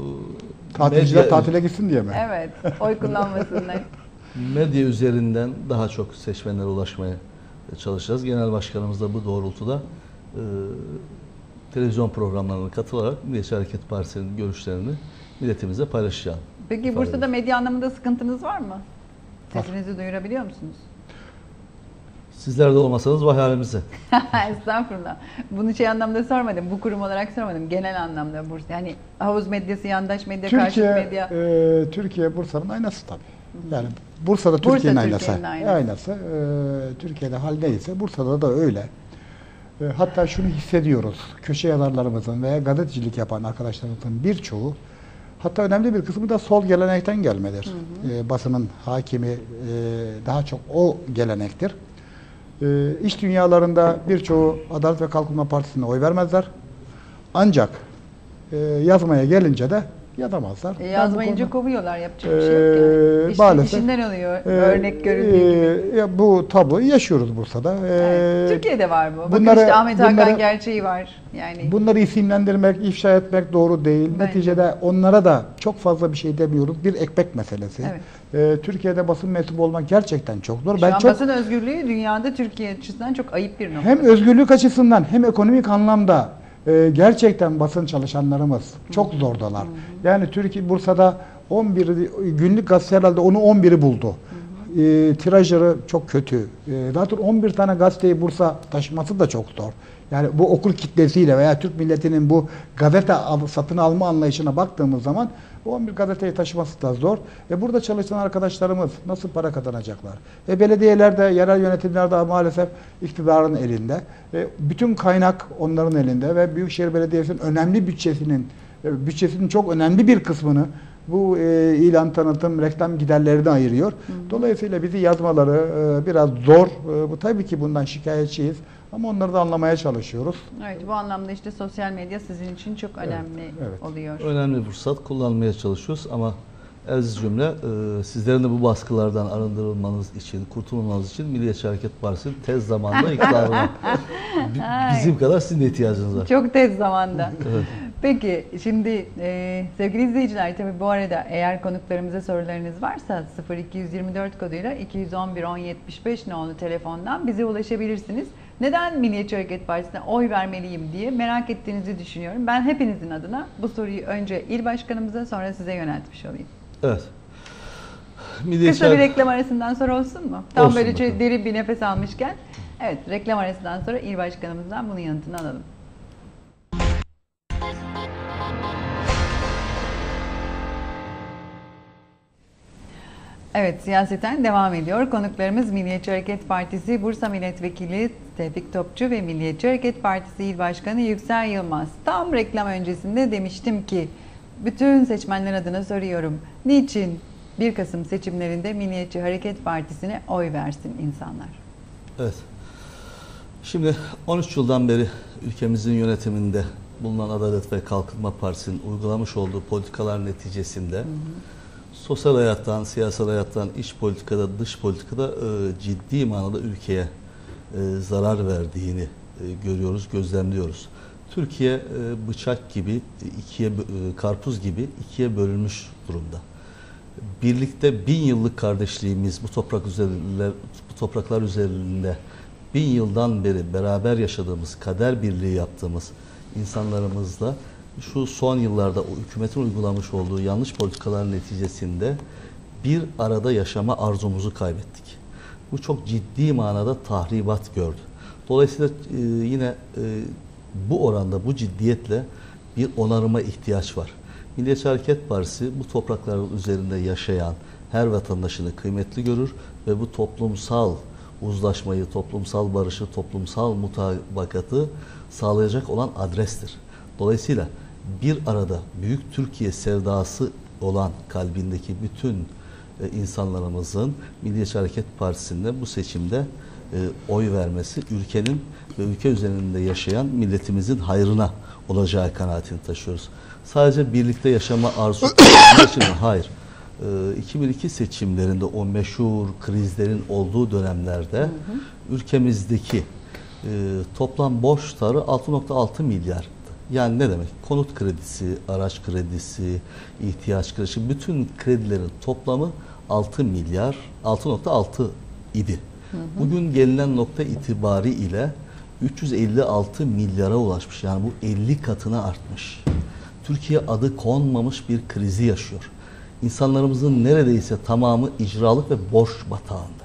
e, Tatilciler medya- tatile gitsin diye mi? Evet, oy kullanmasınlar. medya üzerinden daha çok seçmenlere ulaşmaya çalışacağız. Genel Başkanımız da bu doğrultuda e, televizyon programlarına katılarak Milliyetçi Hareket Partisi'nin görüşlerini milletimize paylaşacağım. Peki İfade Bursa'da ediyorum. medya anlamında sıkıntınız var mı? Sesinizi duyurabiliyor musunuz? Sizler de olmasanız vay halimize. Estağfurullah. Bunu şey anlamda sormadım, bu kurum olarak sormadım. Genel anlamda Bursa. Yani havuz medyası, yandaş medya, Türkiye, karşıt medya. e, Türkiye Bursa'nın aynası tabii. Yani Bursa'da Bursa Türkiye'nin aynası. Türkiye'nin aynası. aynası. E, Türkiye'de hal neyse Bursa'da da öyle. E, hatta şunu hissediyoruz. Köşe yazarlarımızın veya gazetecilik yapan arkadaşlarımızın birçoğu, hatta önemli bir kısmı da sol gelenekten gelmedir. Hı hı. E, basının hakimi e, daha çok o gelenektir. E, iş dünyalarında birçoğu Adalet ve Kalkınma Partisi'ne oy vermezler. Ancak e, yazmaya gelince de yazamazlar. E, Ben bu yazmayınca konuda- kovuyorlar, yapacak bir şey yok yani. Ee, İş maalesef. işinden oluyor, Ee, örnek görüldüğü gibi. e, ya bu tabloyu yaşıyoruz Bursa'da. Ee, Evet, Türkiye'de var bu. Bakın bunları- işte Ahmet Hakan bunları- gerçeği var. Yani Bunları isimlendirmek, ifşa etmek doğru değil. Bence. Neticede onlara da çok fazla bir şey demiyoruz. Bir ekmek meselesi. Evet. Ee, Türkiye'de basın mensubu olmak gerçekten çok zor. şu Ben an çok basın özgürlüğü dünyada Türkiye açısından çok ayıp bir nokta. hem özgürlük açısından hem ekonomik anlamda e, gerçekten basın çalışanlarımız çok zordalar. Yani Türkiye Bursa'da on bir günlük gazete herhalde onu on biri buldu. E, tirajları çok kötü. E, zaten on bir tane gazeteyi Bursa taşıması da çok zor. Yani bu okul kitlesiyle veya Türk milletinin bu gazete al, satın alma anlayışına baktığımız zaman bu on bir gazeteyi taşıması da zor. E burada çalışan arkadaşlarımız nasıl para kazanacaklar? E belediyelerde, yerel yönetimlerde maalesef iktidarın elinde. E bütün kaynak onların elinde ve Büyükşehir Belediyesi'nin önemli bütçesinin e, bütçesinin çok önemli bir kısmını bu e, ilan, tanıtım, reklam giderlerine ayırıyor. Hı hı. Dolayısıyla bizi yazmaları e, biraz zor. E, bu tabii ki bundan şikayetçiyiz. Ama onları da anlamaya çalışıyoruz. Evet, bu anlamda işte sosyal medya sizin için çok önemli Evet, evet. oluyor. Önemli fırsat kullanmaya çalışıyoruz ama aziz cümle e, sizlerin de bu baskılardan arındırılmanız için, kurtulmanız için Milliyetçi Hareket Partisi'nin tez zamanda iktidarına bi- bizim kadar sizin de ihtiyacınız var. Çok tez zamanda. Evet. Peki şimdi e, sevgili izleyiciler, tabii bu arada eğer konuklarımıza sorularınız varsa sıfır iki yüz yirmi dört koduyla iki yüz on bir on yetmiş beş nolu telefondan bize ulaşabilirsiniz. Neden Milliyetçi Hareket Partisi'ne oy vermeliyim diye merak ettiğinizi düşünüyorum. Ben hepinizin adına bu soruyu önce il başkanımıza, sonra size yöneltmiş olayım. Evet. Milliyetçi Kısa bir Hareket- reklam arasından sonra olsun mu? Tam Olsun böyle bakalım. çok derin bir nefes almışken. Evet, reklam arasından sonra il başkanımızdan bunun yanıtını alalım. Evet, siyaseten devam ediyor. Konuklarımız Milliyetçi Hareket Partisi Bursa Milletvekili Tevfik Topçu ve Milliyetçi Hareket Partisi İl Başkanı Yüksel Yılmaz. Tam reklam öncesinde demiştim ki bütün seçmenler adına soruyorum. Niçin bir Kasım seçimlerinde Milliyetçi Hareket Partisi'ne oy versin insanlar? Evet. Şimdi on üç yıldan beri ülkemizin yönetiminde bulunan Adalet ve Kalkınma Partisi'nin uygulamış olduğu politikalar neticesinde hı hı. sosyal hayattan, siyasal hayattan, iç politikada, dış politikada e, ciddi manada ülkeye e, zarar verdiğini e, görüyoruz, gözlemliyoruz. Türkiye e, bıçak gibi, ikiye, e, karpuz gibi ikiye bölünmüş durumda. Birlikte bin yıllık kardeşliğimiz bu toprak üzerinde, bu topraklar üzerinde bin yıldan beri beraber yaşadığımız, kader birliği yaptığımız insanlarımızla şu son yıllarda o hükümetin uygulamış olduğu yanlış politikalar neticesinde bir arada yaşama arzumuzu kaybettik. Bu çok ciddi manada tahribat gördü. Dolayısıyla e, yine e, bu oranda, bu ciddiyetle bir onarıma ihtiyaç var. Milliyetçi Hareket Partisi bu toprakların üzerinde yaşayan her vatandaşını kıymetli görür ve bu toplumsal uzlaşmayı, toplumsal barışı, toplumsal mutabakatı sağlayacak olan adrestir. Dolayısıyla bir arada büyük Türkiye sevdası olan kalbindeki bütün e, insanlarımızın Milliyetçi Hareket Partisi'nde bu seçimde e, oy vermesi ülkenin ve ülke üzerinde yaşayan milletimizin hayrına olacağı kanaatini taşıyoruz. Sadece birlikte yaşama arzusu için hayır. E, iki bin iki seçimlerinde o meşhur krizlerin olduğu dönemlerde hı hı. ülkemizdeki e, toplam borç tutarı altı nokta altı milyar. Yani ne demek? Konut kredisi, araç kredisi, ihtiyaç kredisi, bütün kredilerin toplamı altı milyar, altı nokta altı idi. Hı hı. Bugün gelinen nokta itibari ile üç yüz elli altı milyara ulaşmış. Yani bu elli katına artmış. Türkiye adı konmamış bir krizi yaşıyor. İnsanlarımızın neredeyse tamamı icralık ve borç batağında.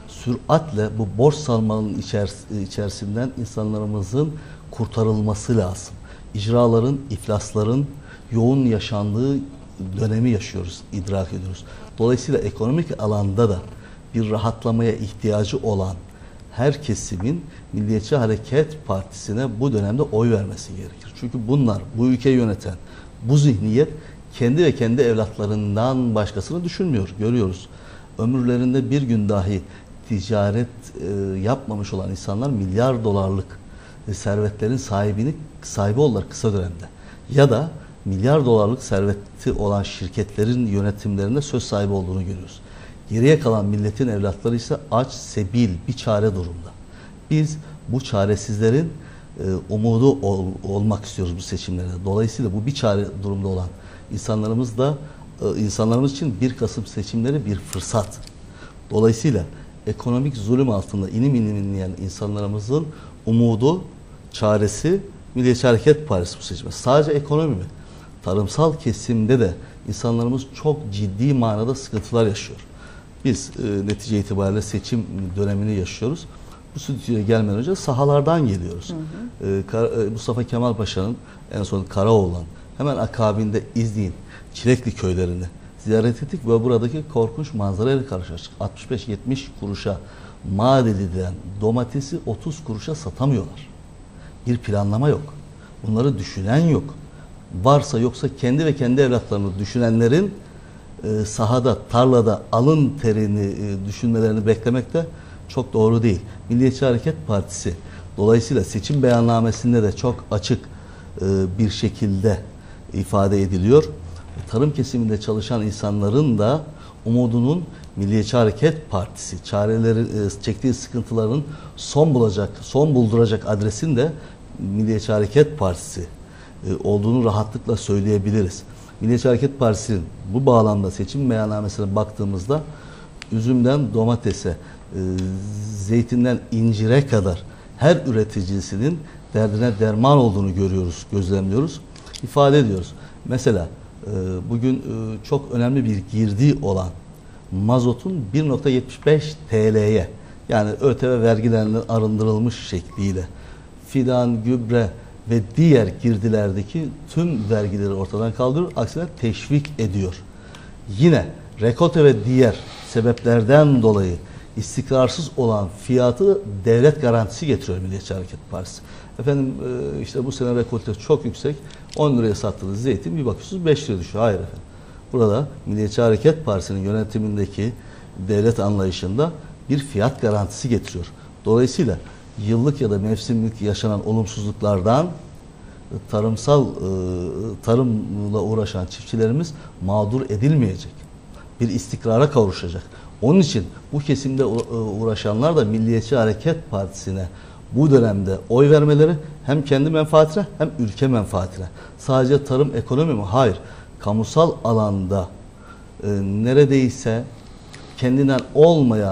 Süratle bu borç salmanın içerisinden insanlarımızın kurtarılması lazım. İcraların, iflasların yoğun yaşandığı dönemi yaşıyoruz, idrak ediyoruz. Dolayısıyla ekonomik alanda da bir rahatlamaya ihtiyacı olan her kesimin Milliyetçi Hareket Partisi'ne bu dönemde oy vermesi gerekir. Çünkü bunlar, bu ülkeyi yöneten, bu zihniyet kendi ve kendi evlatlarından başkasını düşünmüyor, görüyoruz. Ömürlerinde bir gün dahi ticaret e, yapmamış olan insanlar milyar dolarlık e, servetlerin sahibini sahibi oldular kısa dönemde. Ya da milyar dolarlık serveti olan şirketlerin yönetimlerinde söz sahibi olduğunu görüyoruz. Geriye kalan milletin evlatları ise aç, sebil, bir çare durumda. Biz bu çaresizlerin e, umudu ol, olmak istiyoruz bu seçimlerde. Dolayısıyla bu bir çare durumda olan insanlarımız da e, insanlarımız için bir Kasım seçimleri bir fırsat. Dolayısıyla ekonomik zulüm altında inim inim inleyen insanlarımızın umudu, çaresi Milliyetçi Hareket Partisi bu seçime. Sadece ekonomi mi? Tarımsal kesimde de insanlarımız çok ciddi manada sıkıntılar yaşıyor. Biz e, netice itibariyle seçim dönemini yaşıyoruz. Bu stüdyoya gelmeden önce sahalardan geliyoruz. Hı hı. E, Kar, e, Mustafa Kemal Paşa'nın en son Karaoğlan, hemen akabinde İznik'in Çilekli köylerini ziyaret ettik ve buradaki korkunç manzarayla karşılaştık. altmış beş yetmiş kuruşa mal edilen domatesi otuz kuruşa satamıyorlar. Bir planlama yok. Bunları düşünen yok. Varsa yoksa kendi ve kendi evlatlarını düşünenlerin e, sahada, tarlada alın terini e, düşünmelerini beklemek de çok doğru değil. Milliyetçi Hareket Partisi dolayısıyla seçim beyannamesinde de çok açık e, bir şekilde ifade ediliyor. Tarım kesiminde çalışan insanların da umudunun Milliyetçi Hareket Partisi, çareleri, e, çektiği sıkıntıların son bulacak, son bulduracak adresin de Milliyetçi Hareket Partisi e, olduğunu rahatlıkla söyleyebiliriz. Milliyetçi Hareket Partisi'nin bu bağlamda seçim beyannamesine baktığımızda üzümden domatese, e, zeytinden incire kadar her üreticisinin derdine derman olduğunu görüyoruz, gözlemliyoruz, ifade ediyoruz. Mesela e, bugün e, çok önemli bir girdi olan mazotun bir nokta yetmiş beş T L'ye, yani ÖTV vergilerinden arındırılmış şekliyle fidan, gübre ve diğer girdilerdeki tüm vergileri ortadan kaldırıyor. Aksine teşvik ediyor. Yine rekolte ve diğer sebeplerden dolayı istikrarsız olan fiyatı devlet garantisi getiriyor Milliyetçi Hareket Partisi. Efendim e, işte bu sene rekolte çok yüksek. on liraya sattığınız zeytin bir bakıyorsunuz beş liraya düşüyor. Hayır efendim. Burada Milliyetçi Hareket Partisi'nin yönetimindeki devlet anlayışında bir fiyat garantisi getiriyor. Dolayısıyla yıllık ya da mevsimlik yaşanan olumsuzluklardan tarımsal e, tarımla uğraşan çiftçilerimiz mağdur edilmeyecek. Bir istikrara kavuşacak. Onun için bu kesimde uğraşanlar da Milliyetçi Hareket Partisi'ne bu dönemde oy vermeleri hem kendi menfaatine hem ülke menfaatine. Sadece tarım ekonomi mi? Hayır. Kamusal alanda e, neredeyse kendinden olmayan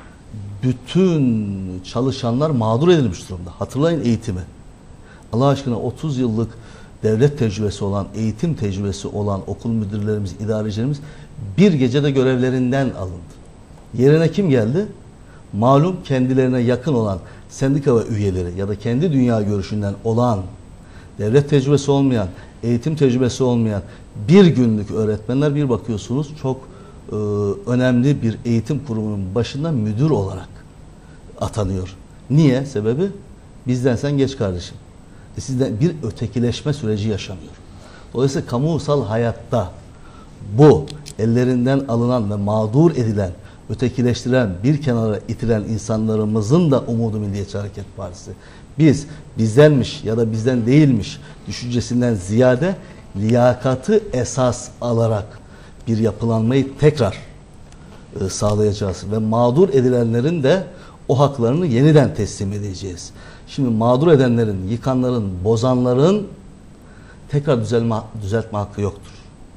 bütün çalışanlar mağdur edilmiş durumda. Hatırlayın eğitimi. Allah aşkına otuz yıllık devlet tecrübesi olan, eğitim tecrübesi olan okul müdürlerimiz, idarecilerimiz bir gecede görevlerinden alındı. Yerine kim geldi? Malum kendilerine yakın olan sendika ve üyeleri ya da kendi dünya görüşünden olan, devlet tecrübesi olmayan, eğitim tecrübesi olmayan bir günlük öğretmenler bir bakıyorsunuz çok e, önemli bir eğitim kurumunun başında müdür olarak atanıyor. Niye? Sebebi bizden sen geç kardeşim. E sizden bir ötekileşme süreci yaşanıyor. Dolayısıyla kamusal hayatta bu ellerinden alınan ve mağdur edilen, ötekileştiren, bir kenara itilen insanlarımızın da umudu Milliyetçi Hareket Partisi. Biz bizdenmiş ya da bizden değilmiş düşüncesinden ziyade liyakatı esas alarak bir yapılanmayı tekrar e, sağlayacağız ve mağdur edilenlerin de o haklarını yeniden teslim edeceğiz. Şimdi mağdur edenlerin, yıkanların, bozanların tekrar düzelme, düzeltme hakkı yoktur.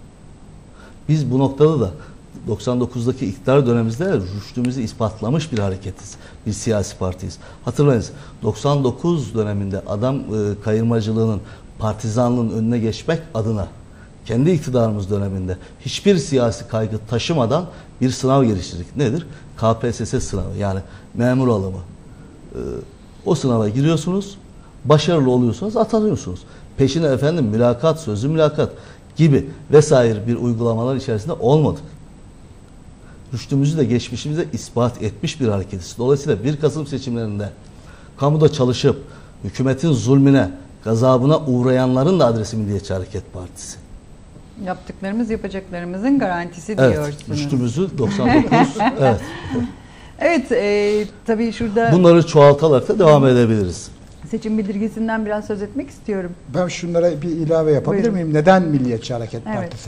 Biz bu noktada da doksan dokuzdaki iktidar dönemimizde rüştümüzü ispatlamış bir hareketiz. Bir siyasi partiyiz. Hatırlayınız doksan dokuz döneminde adam e, kayırmacılığının, partizanlığın önüne geçmek adına kendi iktidarımız döneminde hiçbir siyasi kaygı taşımadan bir sınav geliştirdik. Nedir? K P S S sınavı, yani memur alımı. E, o sınava giriyorsunuz, başarılı oluyorsunuz, atanıyorsunuz. Peşine efendim mülakat, sözlü mülakat gibi vesaire bir uygulamalar içerisinde olmadık. Rüştümüzü de geçmişimize ispat etmiş bir hareketiz. Dolayısıyla bir Kasım seçimlerinde kamuda çalışıp hükümetin zulmüne, gazabına uğrayanların da adresi Milliyetçi Hareket Partisi. Yaptıklarımız yapacaklarımızın garantisi Evet, diyorsunuz. rüştümüzü doksan dokuz. Evet. Evet, e, tabii şurada Bunları çoğaltarak da devam edebiliriz. seçim bildirgesinden biraz söz etmek istiyorum. Ben şunlara bir ilave yapabilir Buyurun. miyim? Neden Milliyetçi Hareket Evet. Partisi?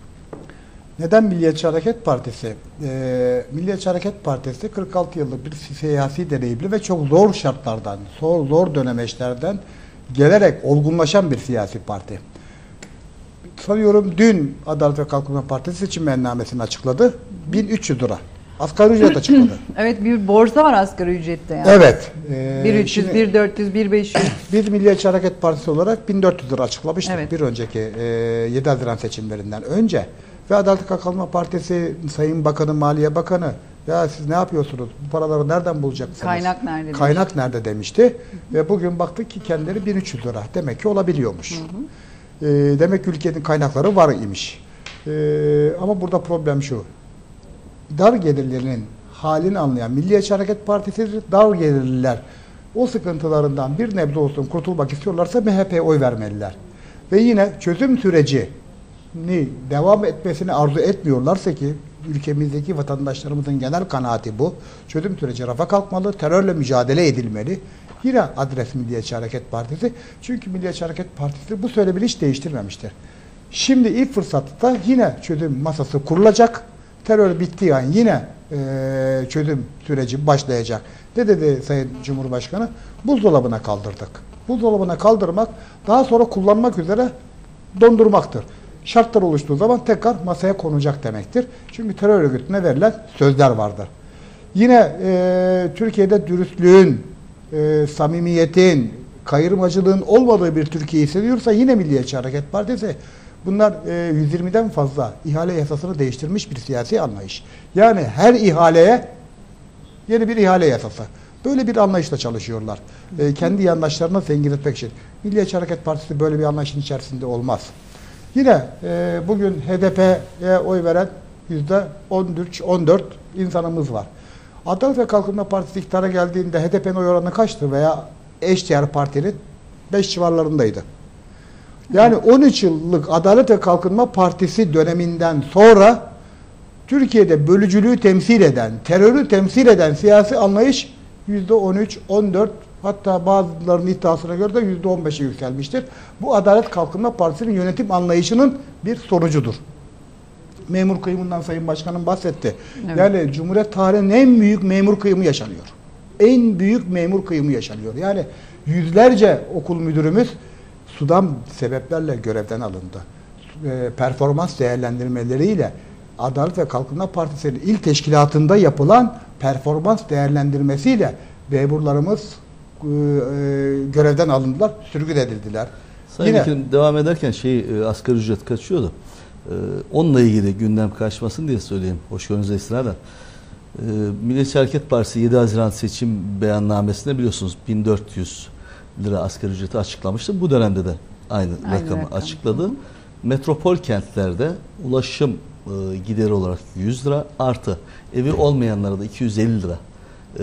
Neden Milliyetçi Hareket Partisi? Ee, Milliyetçi Hareket Partisi kırk altı yıllık bir siyasi deneyimli ve çok zor şartlardan, zor, zor dönemeçlerden gelerek olgunlaşan bir siyasi parti. Sanıyorum dün Adalet ve Kalkınma Partisi seçim beyannamesini açıkladı. bin üç yüz lira. Asgari ücret açıkladı. Evet, bir borsa var asgari ücrette yani. Evet. Ee, bir üç yüz, şimdi bir dört yüz, bir beş yüz. Biz Milliyetçi Hareket Partisi olarak bin dört yüz lira açıklamıştık Evet. bir önceki e, yedi Haziran seçimlerinden önce. Ve Adalet ve Kalkınma Partisi Sayın Bakanı, Maliye Bakanı, ya siz ne yapıyorsunuz? Bu paraları nereden bulacaksınız? Kaynak nerede? Kaynak demiş. nerede demişti. Ve bugün baktık ki kendileri bin üç yüz lira. Demek ki olabiliyormuş. Hı hı. E, demek ki ülkenin kaynakları var imiş. E, ama burada problem şu. Dar gelirlerinin halini anlayan Milliyetçi Hareket Partisi, dar gelirliler o sıkıntılarından bir nebze olsun kurtulmak istiyorlarsa M H P'ye oy vermeliler. Ve yine çözüm sürecini devam etmesini arzu etmiyorlarsa, ki ülkemizdeki vatandaşlarımızın genel kanaati bu. Çözüm süreci rafa kalkmalı, terörle mücadele edilmeli. Yine adres Milliyetçi Hareket Partisi. Çünkü Milliyetçi Hareket Partisi bu söylemini hiç değiştirmemiştir. Şimdi ilk fırsatta yine çözüm masası kurulacak. Terör bittiği an yine e, çözüm süreci başlayacak. Ne dedi Sayın Cumhurbaşkanı? Buzdolabına kaldırdık. Buzdolabına kaldırmak, daha sonra kullanmak üzere dondurmaktır. Şartlar oluştuğu zaman tekrar masaya konacak demektir. Çünkü terör örgütüne verilen sözler vardır. Yine e, Türkiye'de dürüstlüğün, e, samimiyetin, kayırmacılığın olmadığı bir Türkiye hissediyorsa yine Milliyetçi Hareket Partisi, bunlar e, yüz yirmiden fazla ihale yasasını değiştirmiş bir siyasi anlayış. Yani her ihaleye yeni bir ihale yasası. Böyle bir anlayışla çalışıyorlar. E, kendi yandaşlarına zengin etmek için. Milliyetçi Hareket Partisi böyle bir anlayışın içerisinde olmaz. Yine e, bugün H D P'ye oy veren yüzde on dört insanımız var. Adalet ve Kalkınma Partisi iktidara geldiğinde H D P'nin oy oranı kaçtı veya eşdeğer partinin? beş civarlarındaydı. Yani on üç yıllık Adalet ve Kalkınma Partisi döneminden sonra Türkiye'de bölücülüğü temsil eden, terörü temsil eden siyasi anlayış yüzde on üç, on dört, hatta bazılarının iddiasına göre de yüzde on beşe yükselmiştir. Bu Adalet Kalkınma Partisi'nin yönetim anlayışının bir sonucudur. Memur kıyımından Sayın Başkanım bahsetti. Evet. Yani Cumhuriyet tarihinin en büyük memur kıyımı yaşanıyor. En büyük memur kıyımı yaşanıyor. Yani yüzlerce okul müdürümüz sudan sebeplerle görevden alındı. E, performans değerlendirmeleriyle Adalet ve Kalkınma Partisi'nin il teşkilatında yapılan performans değerlendirmesiyle memurlarımız e, e, görevden alındılar, sürgün edildiler. Sayın Yine, Vekilim, devam ederken şey e, asgari ücret kaçıyordu. E, onunla ilgili gündem kaçmasın diye söyleyeyim. Hoşgörünüze istinaden. E, Milliyetçi Hareket Partisi yedi Haziran seçim beyannamesinde biliyorsunuz bin dört yüz lira asgari ücreti açıklamıştı. Bu dönemde de aynı, aynı rakamı rakam. açıkladı. Metropol kentlerde ulaşım e, gideri olarak yüz lira artı evi olmayanlara da iki yüz elli lira e,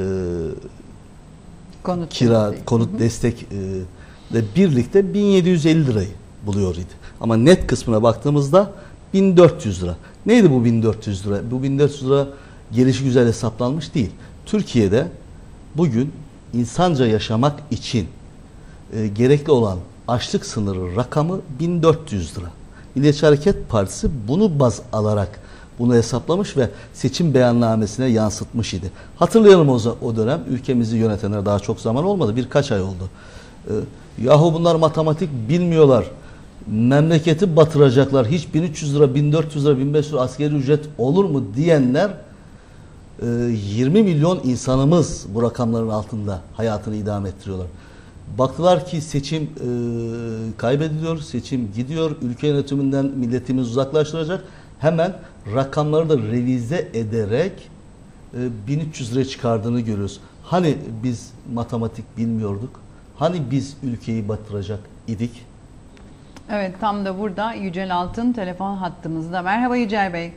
konut kira, destek. konut destek ile birlikte bin yedi yüz elli lirayı buluyor idi. Ama net kısmına baktığımızda bin dört yüz lira. Neydi bu bin dört yüz lira? Bu bin dört yüz lira gelişigüzel hesaplanmış değil. Türkiye'de bugün insanca yaşamak için e, gerekli olan açlık sınırı rakamı bin dört yüz lira. Milliyetçi Hareket Partisi bunu baz alarak bunu hesaplamış ve seçim beyannamesine yansıtmış idi. Hatırlayalım o, o dönem ülkemizi yönetenler, daha çok zaman olmadı, birkaç ay oldu. Ee, yahu bunlar matematik bilmiyorlar, memleketi batıracaklar, hiç bin üç yüz lira, bin dört yüz lira, bin beş yüz lira asgari ücret olur mu diyenler e, yirmi milyon insanımız bu rakamların altında hayatını idame ettiriyorlar. Baktılar ki seçim e, kaybediliyor, seçim gidiyor, ülke yönetiminden milletimiz uzaklaştıracak. Hemen rakamları da revize ederek e, bin üç yüz liraya çıkardığını görüyoruz. Hani biz matematik bilmiyorduk? Hani biz ülkeyi batıracak idik? Evet, tam da burada Yücel Altın telefon hattımızda. Merhaba Yücel Bey.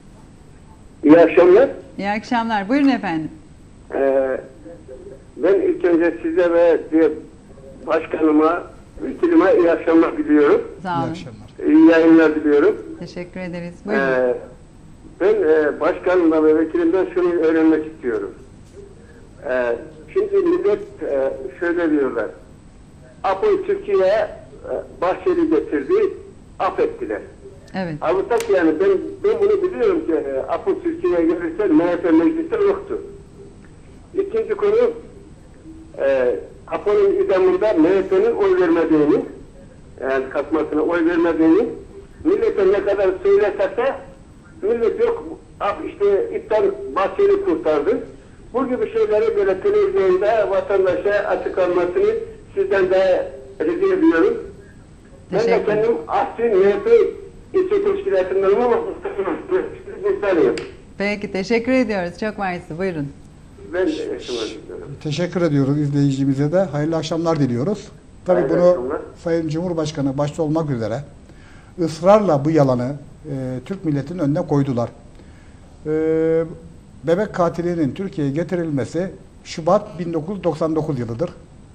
İyi akşamlar. İyi akşamlar. Buyurun efendim. Ee, ben ilk önce size ve diye başkanıma, vekilime iyi akşamlar diliyorum. Sağ olun. İyi akşamlar. İyi yayınlar diliyorum. Teşekkür ederiz. Buyurun. Ee, ben e, başkanımdan ve vekilimden şunu öğrenmek istiyorum. Ee, şimdi millet e, şöyle diyorlar. Apo'yu Türkiye'ye e, Bahçeli getirdi, affettiler. Evet. Halbuki yani ben, ben bunu biliyorum ki e, Apo Türkiye'ye gelirse M H P mecliste yoktu. İkinci konu e, Apo'nun idamında M H P'nin oy vermediğini, yani kalkmasına oy vermediğini millete ne kadar söyletirse millet yok, işte iptal Bahçeli kurtardı. Bu gibi şeyleri böyle televizyonda vatandaşa açıklanmasını sizden de rica ediyorum. Ben de kendim asli M H P ilçe teşkilatındanım ama muhtarıyım. Peki, teşekkür ediyoruz. Çok mersi. Buyurun. Ben teşekkür ediyoruz izleyicimize de. Hayırlı akşamlar diliyoruz. Tabii Hayırlı bunu akşamlar. Sayın Cumhurbaşkanı başta olmak üzere ısrarla bu yalanı e, Türk milletinin önüne koydular. E, bebek katilinin Türkiye'ye getirilmesi Şubat bin dokuz yüz doksan dokuz yılıdır.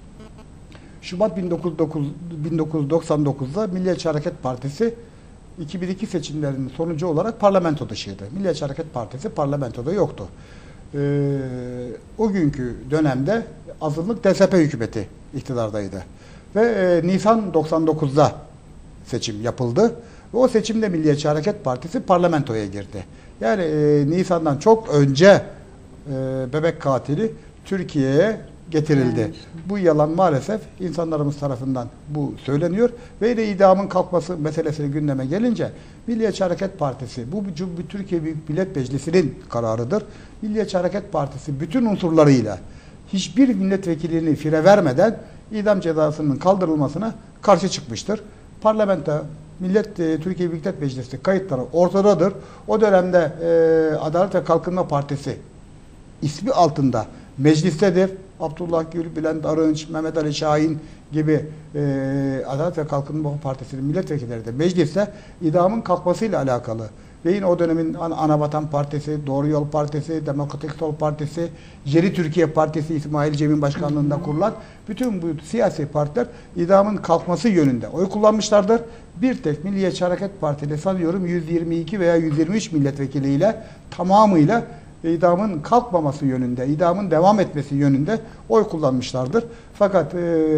Şubat bin dokuz yüz doksan dokuz'da Milliyetçi Hareket Partisi iki bin iki seçimlerinin sonucu olarak parlamento dışıydı. Milliyetçi Hareket Partisi parlamentoda yoktu. Ee, o günkü dönemde azınlık D S P hükümeti iktidardaydı. Ve e, Nisan doksan dokuz'da seçim yapıldı. Ve o seçimde Milliyetçi Hareket Partisi parlamentoya girdi. Yani e, Nisan'dan çok önce e, bebek katili Türkiye'ye getirildi. Evet. Bu yalan maalesef insanlarımız tarafından bu söyleniyor. Ve yine idamın kalkması meselesini gündeme gelince Milliyetçi Hareket Partisi, bu, bu Türkiye Büyük Millet Meclisi'nin kararıdır. Milliyetçi Hareket Partisi bütün unsurlarıyla hiçbir milletvekilini fire vermeden idam cezasının kaldırılmasına karşı çıkmıştır. Parlamento, Millet Türkiye Büyük Millet Meclisi kayıtları ortadadır. O dönemde e, Adalet ve Kalkınma Partisi ismi altında meclistedir. Abdullah Gül, Bülent Arınç, Mehmet Ali Şahin gibi e, Adalet ve Kalkınma Partisi'nin milletvekilleri de mecliste idamın kalkmasıyla alakalı ve yine o dönemin Ana- Anavatan Partisi, Doğru Yol Partisi, Demokratik Sol Partisi, Yeni Türkiye Partisi İsmail Cem'in başkanlığında kurulan bütün bu siyasi partiler idamın kalkması yönünde oy kullanmışlardır. Bir tek Milliyetçi Hareket Partili sanıyorum yüz yirmi iki veya yüz yirmi üç milletvekiliyle tamamıyla idamın kalkmaması yönünde, idamın devam etmesi yönünde oy kullanmışlardır. Fakat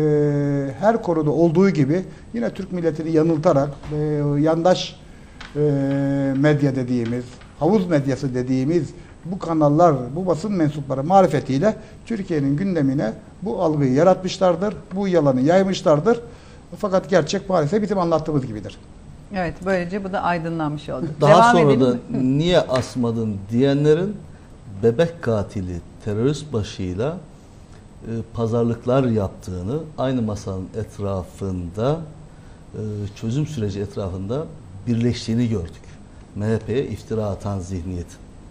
e, her konuda olduğu gibi yine Türk milletini yanıltarak e, yandaş e, medya dediğimiz, havuz medyası dediğimiz bu kanallar, bu basın mensupları marifetiyle Türkiye'nin gündemine bu algıyı yaratmışlardır, bu yalanı yaymışlardır. Fakat gerçek maalesef bizim anlattığımız gibidir. Evet, böylece bu da aydınlanmış oldu. Daha Devam sonra edelim. da niye asmadın diyenlerin bebek katili terörist başıyla e, pazarlıklar yaptığını, aynı masanın etrafında e, çözüm süreci etrafında birleştiğini gördük. M H P'ye iftira atan zihniyet.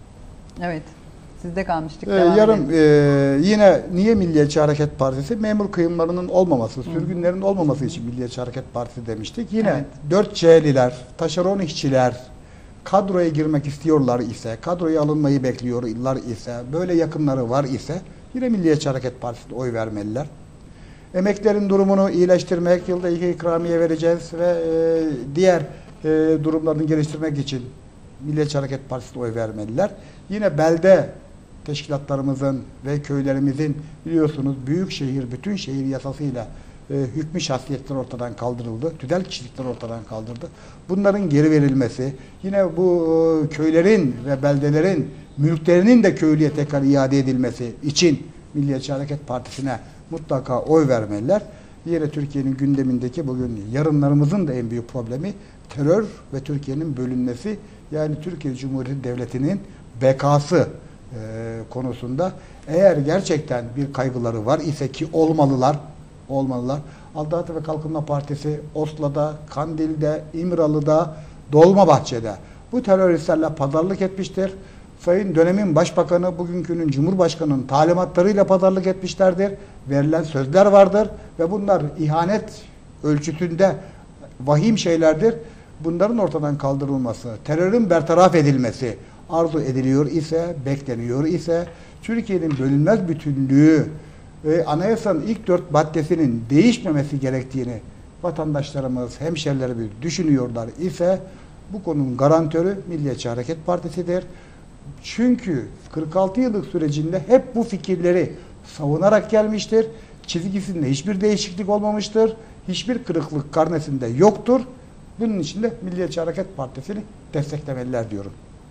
Evet, sizde kalmıştık. Ee, Devam yarın edelim. e, yine niye Milliyetçi Hareket Partisi? Memur kıyımlarının olmaması, sürgünlerin olmaması için Milliyetçi Hareket Partisi demiştik. Yine Evet. dört C'liler, taşeron işçiler kadroya girmek istiyorlar ise, kadroya alınmayı bekliyorlar ise, böyle yakınları var ise yine Milliyetçi Hareket Partisi'ne oy vermeliler. Emeklerin durumunu iyileştirmek, yılda iki ikramiye vereceğiz ve e, diğer e, durumlarını geliştirmek için Milliyetçi Hareket Partisi'ne oy vermeliler. Yine belde teşkilatlarımızın ve köylerimizin biliyorsunuz büyük şehir, bütün şehir yasasıyla e, hükmü şahsiyetler ortadan kaldırıldı. Tüzel kişilikler ortadan kaldırdı. Bunların geri verilmesi, yine bu e, köylerin ve beldelerin mülklerinin de köylüye tekrar iade edilmesi için Milliyetçi Hareket Partisi'ne mutlaka oy vermeliler. Yine Türkiye'nin gündemindeki bugün yarınlarımızın da en büyük problemi terör ve Türkiye'nin bölünmesi. Yani Türkiye Cumhuriyeti Devleti'nin bekası e, konusunda eğer gerçekten bir kaygıları var ise ki olmalılar, olmalılar. Adalet ve Kalkınma Partisi Oslo'da, Kandil'de, İmralı'da, Dolmabahçe'de bu teröristlerle pazarlık etmiştir. Sayın dönemin Başbakanı, bugünkünün Cumhurbaşkanı'nın talimatlarıyla pazarlık etmişlerdir. Verilen sözler vardır ve bunlar ihanet ölçütünde vahim şeylerdir. Bunların ortadan kaldırılması, terörün bertaraf edilmesi arzu ediliyor ise, bekleniyor ise, Türkiye'nin bölünmez bütünlüğü ve anayasanın ilk dört maddesinin değişmemesi gerektiğini vatandaşlarımız, hemşerilerimiz düşünüyorlar ise bu konunun garantörü Milliyetçi Hareket Partisi'dir. Çünkü kırk altı yıllık sürecinde hep bu fikirleri savunarak gelmiştir. Çizgisinde hiçbir değişiklik olmamıştır. Hiçbir kırıklık karnesinde yoktur. Bunun için de Milliyetçi Hareket Partisi'ni desteklemeliler diyorum.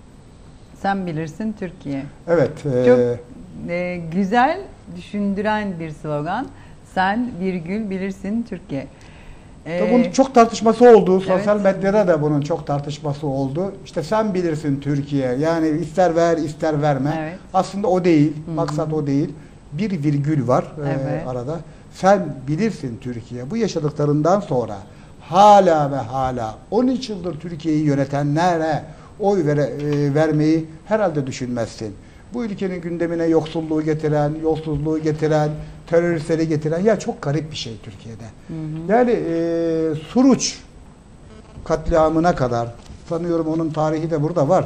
Sen bilirsin Türkiye. Evet. Çok E, e, güzel, düşündüren bir slogan. Sen virgül bilirsin Türkiye. E, bunun çok tartışması oldu. Sosyal evet. medyada da bunun çok tartışması oldu. İşte sen bilirsin Türkiye. Yani ister ver ister verme. Evet. Aslında o değil. Hı-hı. Maksat o değil. Bir virgül var e, Evet. arada. Sen bilirsin Türkiye. Bu yaşadıklarından sonra hala ve hala on üç yıldır Türkiye'yi yönetenlere oy vere, e, vermeyi herhalde düşünmezsin. Bu ülkenin gündemine yoksulluğu getiren, yolsuzluğu getiren, teröristleri getiren ya çok garip bir şey Türkiye'de. Hı hı. Yani e, Suruç katliamına kadar sanıyorum onun tarihi de burada var.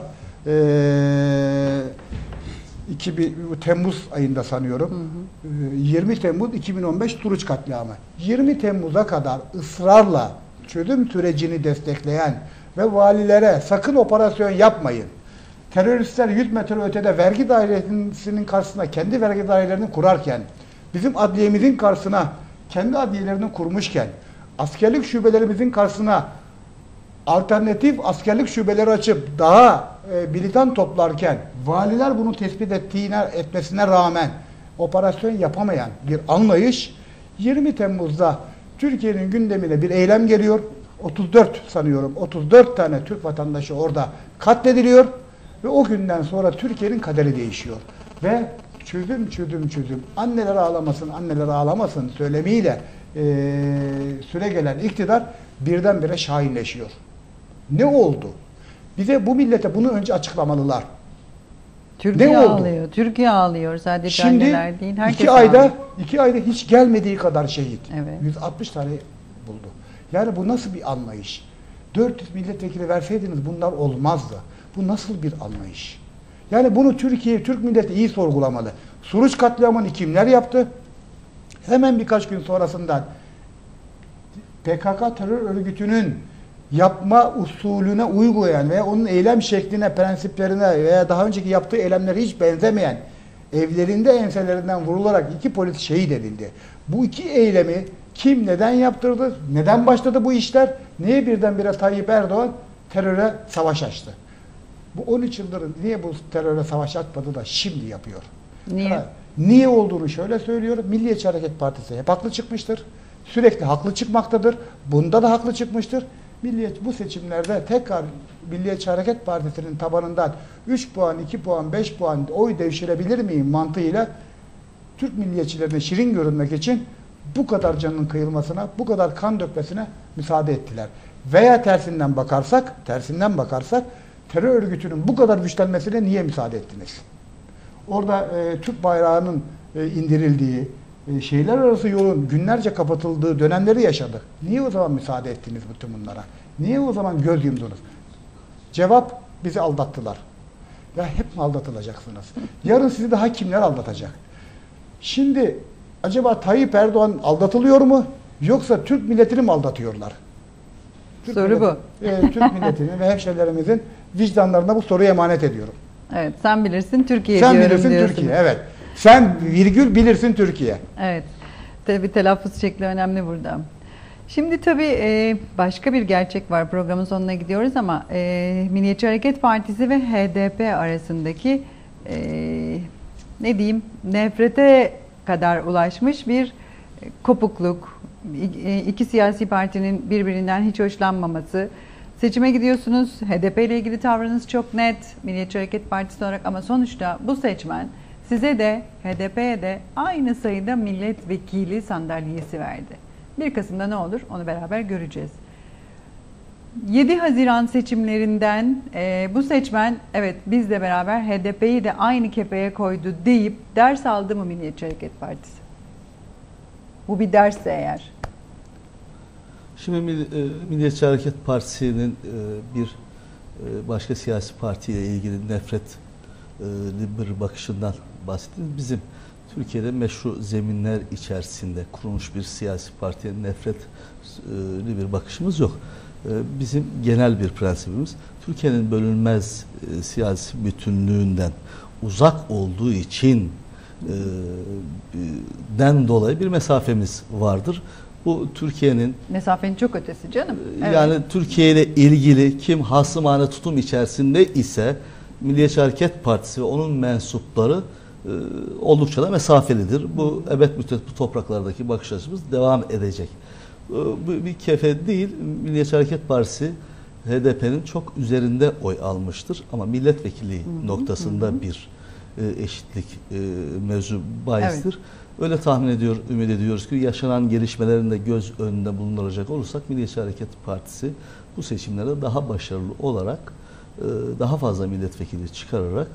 E, iki bin, Temmuz ayında sanıyorum. Hı hı. yirmi Temmuz iki bin on beş Suruç katliamı. yirmi Temmuz'a kadar ısrarla çözüm sürecini destekleyen ve valilere sakın operasyon yapmayın. Teröristler yüz metre ötede vergi dairesinin karşısına kendi vergi dairelerini kurarken, bizim adliyemizin karşısına kendi adliyelerini kurmuşken, askerlik şubelerimizin karşısına alternatif askerlik şubeleri açıp daha e, militan toplarken, valiler bunu tespit ettiğine, etmesine rağmen operasyon yapamayan bir anlayış, yirmi Temmuz'da Türkiye'nin gündemine bir eylem geliyor. otuz dört sanıyorum, otuz dört tane Türk vatandaşı orada katlediliyor. Ve o günden sonra Türkiye'nin kaderi değişiyor. Ve çözüm çözüm çözüm, anneler ağlamasın, anneler ağlamasın söylemiyle e, süre gelen iktidar birdenbire şahinleşiyor. Ne oldu? Bize bu millete bunu önce açıklamalılar. Türkiye Ne oldu? ağlıyor. Türkiye ağlıyor. Sadece Şimdi anneler değil. Herkes iki ayda, ağlıyor. iki ayda hiç gelmediği kadar şehit. Evet. yüz altmış tane buldu. Yani bu nasıl bir anlayış? dört yüz milletvekili verseydiniz bunlar olmazdı. Bu nasıl bir anlayış? Yani bunu Türkiye, Türk milleti iyi sorgulamalı. Suruç katliamını kimler yaptı? Hemen birkaç gün sonrasından P K K terör örgütünün yapma usulüne uygulayan veya onun eylem şekline, prensiplerine veya daha önceki yaptığı eylemlere hiç benzemeyen, evlerinde enselerinden vurularak iki polis şehit edildi. Bu iki eylemi kim neden yaptırdı? Neden başladı bu işler? Niye birdenbire Tayyip Erdoğan teröre savaş açtı? Bu on üç yıldır niye bu teröre savaş açmadı da şimdi yapıyor? Niye? Ha, niye olduğunu şöyle söylüyorum. Milliyetçi Hareket Partisi hep haklı çıkmıştır. Sürekli haklı çıkmaktadır. Bunda da haklı çıkmıştır. Milliyetçi bu seçimlerde tekrar Milliyetçi Hareket Partisi'nin tabanından üç puan, iki puan, beş puan oy devşirebilir miyim mantığıyla Türk milliyetçilerine şirin görünmek için bu kadar canının kıyılmasına, bu kadar kan dökmesine müsaade ettiler. Veya tersinden bakarsak, tersinden bakarsak terör örgütünün bu kadar güçlenmesine niye müsaade ettiniz? Orada e, Türk bayrağının e, indirildiği, e, şehirler arası yolun günlerce kapatıldığı dönemleri yaşadık. Niye o zaman müsaade ettiniz bütün bunlara? Niye o zaman göz yumdunuz? Cevap, bizi aldattılar. Ya hep mi aldatılacaksınız? Yarın sizi daha kimler aldatacak? Şimdi acaba Tayyip Erdoğan aldatılıyor mu? Yoksa Türk milletini mi aldatıyorlar? Türk Soru milleti, bu. E, Türk milletinin ve hemşehrilerimizin vicdanlarına bu soruyu emanet ediyorum. Evet, sen bilirsin Türkiye Sen diyorum bilirsin diyorsunuz. Türkiye, evet. Sen virgül bilirsin Türkiye. Evet. Tabii telaffuz şekli önemli burada. Şimdi tabii e, başka bir gerçek var. Programın sonuna gidiyoruz ama e, Milliyetçi Hareket Partisi ve H D P arasındaki e, ne diyeyim nefrete kadar ulaşmış bir kopukluk, İ- iki siyasi partinin birbirinden hiç hoşlanmaması. Seçime gidiyorsunuz, H D P ile ilgili tavrınız çok net, Milliyetçi Hareket Partisi olarak ama sonuçta bu seçmen size de H D P'ye de aynı sayıda milletvekili sandalyesi verdi. bir Kasım'da ne olur onu beraber göreceğiz. yedi Haziran seçimlerinden e, bu seçmen evet bizle beraber H D P'yi de aynı kefeye koydu deyip ders aldı mı Milliyetçi Hareket Partisi? Bu bir dersse eğer. Şimdi Milliyetçi Hareket Partisi'nin bir başka siyasi partiyle ilgili nefret bir bakışından bahsettiniz. Bizim Türkiye'de meşru zeminler içerisinde kurulmuş bir siyasi partiye nefretli bir bakışımız yok. Bizim genel bir prensibimiz Türkiye'nin bölünmez siyasi bütünlüğünden uzak olduğu için den dolayı bir mesafemiz vardır. Bu Türkiye'nin Mesafenin çok ötesi canım. Evet. Yani Türkiye ile ilgili kim hasımane tutum içerisinde ise Milliyetçi Hareket Partisi ve onun mensupları e, oldukça da mesafelidir. Bu ebed müddet bu topraklardaki bakış açımız devam edecek. E, bu bir kefe değil. Milliyetçi Hareket Partisi H D P'nin çok üzerinde oy almıştır ama milletvekili hı hı, noktasında hı. bir e, eşitlik e, mevzu bahistir. Evet. Öyle tahmin ediyor, ümit ediyoruz ki yaşanan gelişmelerin de göz önünde bulunduracak olursak Milliyetçi Hareket Partisi bu seçimlerde daha başarılı olarak daha fazla milletvekili çıkararak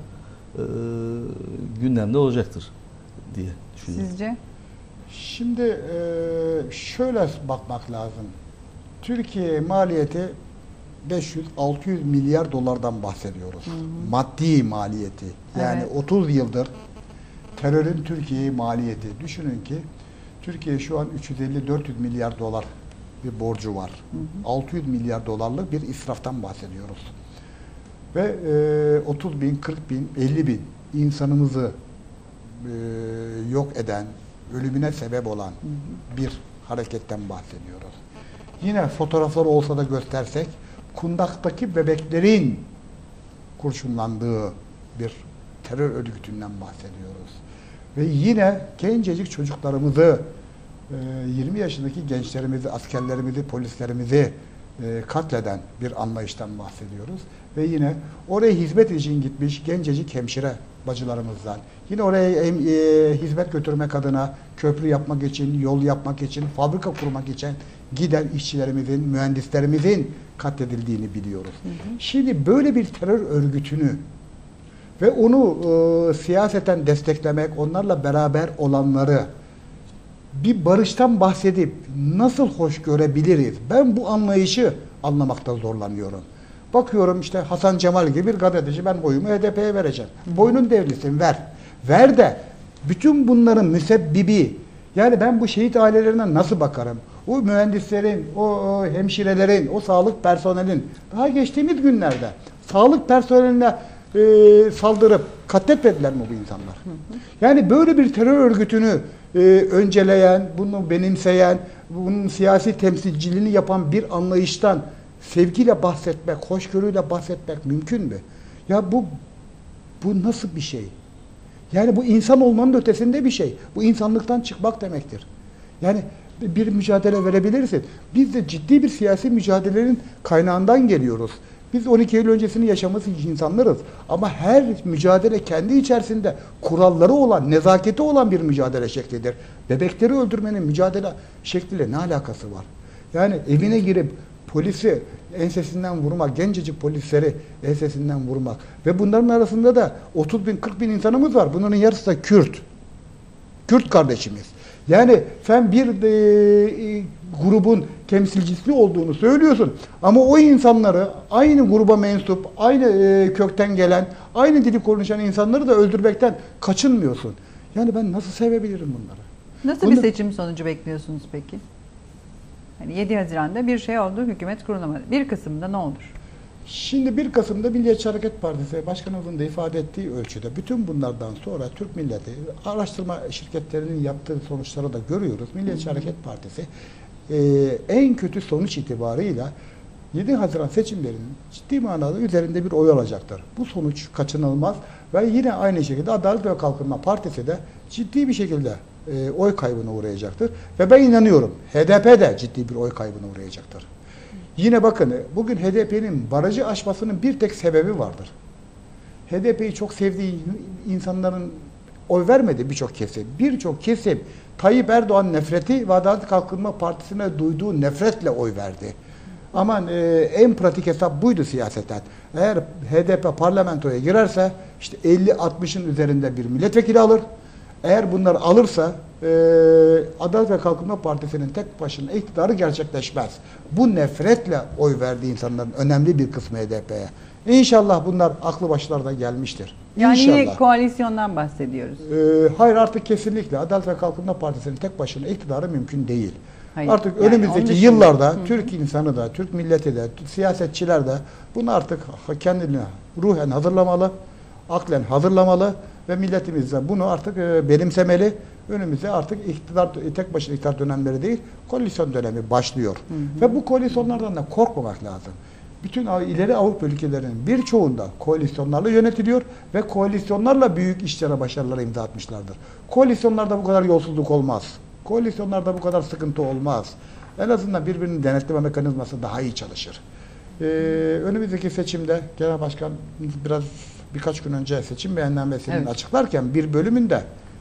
gündemde olacaktır diye düşünüyorum. Sizce? Şimdi şöyle bakmak lazım. Türkiye maliyeti beş yüz altı yüz milyar dolardan bahsediyoruz. Hı hı. Maddi maliyeti. Yani evet. otuz yıldır terörün Türkiye'ye maliyeti. Düşünün ki Türkiye şu an üç yüz elli dört yüz milyar dolar bir borcu var. Hı hı. altı yüz milyar dolarlık bir israftan bahsediyoruz. Ve e, otuz bin, kırk bin, elli bin insanımızı e, yok eden, ölümüne sebep olan hı hı. bir hareketten bahsediyoruz. Yine fotoğrafları olsa da göstersek kundaktaki bebeklerin kurşunlandığı bir terör örgütünden bahsediyoruz. Ve yine gencecik çocuklarımızı, yirmi yaşındaki gençlerimizi, askerlerimizi, polislerimizi katleden bir anlayıştan bahsediyoruz. Ve yine oraya hizmet için gitmiş gencecik hemşire bacılarımızdan, yine oraya hizmet götürmek adına, köprü yapmak için, yol yapmak için, fabrika kurmak için giden işçilerimizin, mühendislerimizin katledildiğini biliyoruz. Hı hı. Şimdi böyle bir terör örgütünü ve onu e, siyaseten desteklemek, onlarla beraber olanları bir barıştan bahsedip nasıl hoş görebiliriz? Ben bu anlayışı anlamakta zorlanıyorum. Bakıyorum işte Hasan Cemal gibi bir gazeteci, ben oyumu H D P'ye vereceğim. Boynun devlisin, ver. Ver de bütün bunların müsebbibi, yani ben bu şehit ailelerine nasıl bakarım? O mühendislerin, o, o hemşirelerin, o sağlık personelin daha geçtiğimiz günlerde sağlık personeline e, saldırıp katletmediler mi bu insanlar? Yani böyle bir terör örgütünü e, önceleyen, bunu benimseyen, bunun siyasi temsilciliğini yapan bir anlayıştan sevgiyle bahsetmek, hoşgörüyle bahsetmek mümkün mü? Ya bu bu nasıl bir şey? Yani bu insan olmanın ötesinde bir şey. Bu insanlıktan çıkmak demektir. Yani bir mücadele verebilirsin. Biz de ciddi bir siyasi mücadelenin kaynağından geliyoruz. Biz on iki Eylül öncesini yaşamış insanlarız. Ama her mücadele kendi içerisinde kuralları olan, nezaketi olan bir mücadele şeklidir. Bebekleri öldürmenin mücadele şekliyle ne alakası var? Yani evine girip polisi ensesinden vurmak, gencecik polisleri ensesinden vurmak ve bunların arasında da otuz bin, kırk bin insanımız var. Bunların yarısı da Kürt. Kürt kardeşimiz. Yani sen bir e, grubun temsilcisi olduğunu söylüyorsun ama o insanları, aynı gruba mensup, aynı e, kökten gelen, aynı dili konuşan insanları da öldürmekten kaçınmıyorsun. Yani ben nasıl sevebilirim bunları? Nasıl Bunu, bir seçim sonucu bekliyorsunuz peki? Hani yedi Haziran'da bir şey oldu, hükümet kurulamadı. bir Kasım'da ne olur? Şimdi bir Kasım'da Milliyetçi Hareket Partisi Başkanımızın da ifade ettiği ölçüde bütün bunlardan sonra Türk milleti, araştırma şirketlerinin yaptığı sonuçları da görüyoruz. Milliyetçi Hareket Partisi e, en kötü sonuç itibarıyla yedi Haziran seçimlerinin ciddi manada üzerinde bir oy alacaktır. Bu sonuç kaçınılmaz ve yine aynı şekilde Adalet ve Kalkınma Partisi de ciddi bir şekilde e, oy kaybına uğrayacaktır. Ve ben inanıyorum H D P de ciddi bir oy kaybına uğrayacaktır. Yine bakın bugün H D P'nin barajı aşmasının bir tek sebebi vardır. H D P'yi çok sevdiği insanların oy vermedi birçok kesim. Birçok kesim Tayyip Erdoğan nefreti ve Adalet Kalkınma Partisi'ne duyduğu nefretle oy verdi. Aman e, en pratik hesap buydu siyaseten. Eğer H D P parlamentoya girerse işte elli altmışın üzerinde bir milletvekili alır. Eğer bunlar alırsa e, Adalet ve Kalkınma Partisi'nin tek başına iktidarı gerçekleşmez. Bu nefretle oy verdiği insanların önemli bir kısmı H D P'ye. İnşallah bunlar aklı başlarına gelmiştir. Yani İnşallah. yine koalisyondan bahsediyoruz. E, hayır artık kesinlikle Adalet ve Kalkınma Partisi'nin tek başına iktidarı mümkün değil. Hayır, Artık yani önümüzdeki onun yıllarda dışında, Türk insanı da, Türk milleti de, siyasetçiler de bunu artık kendine ruhen hazırlamalı, aklen hazırlamalı ve milletimiz de bunu artık e, benimsemeli. Önümüzde artık iktidar, tek başına iktidar dönemleri değil, koalisyon dönemi başlıyor. Hı hı. Ve bu koalisyonlardan da korkmamak lazım. Bütün ileri Avrupa ülkelerinin birçoğunda koalisyonlarla yönetiliyor ve koalisyonlarla büyük işlere, başarılara imza atmışlardır. Koalisyonlarda bu kadar yolsuzluk olmaz. Koalisyonlarda bu kadar sıkıntı olmaz. En azından birbirini denetleme mekanizması daha iyi çalışır. Ee, önümüzdeki seçimde Genel Başkan biraz birkaç gün önce seçim beyannamesini evet. açıklarken bir bölümünde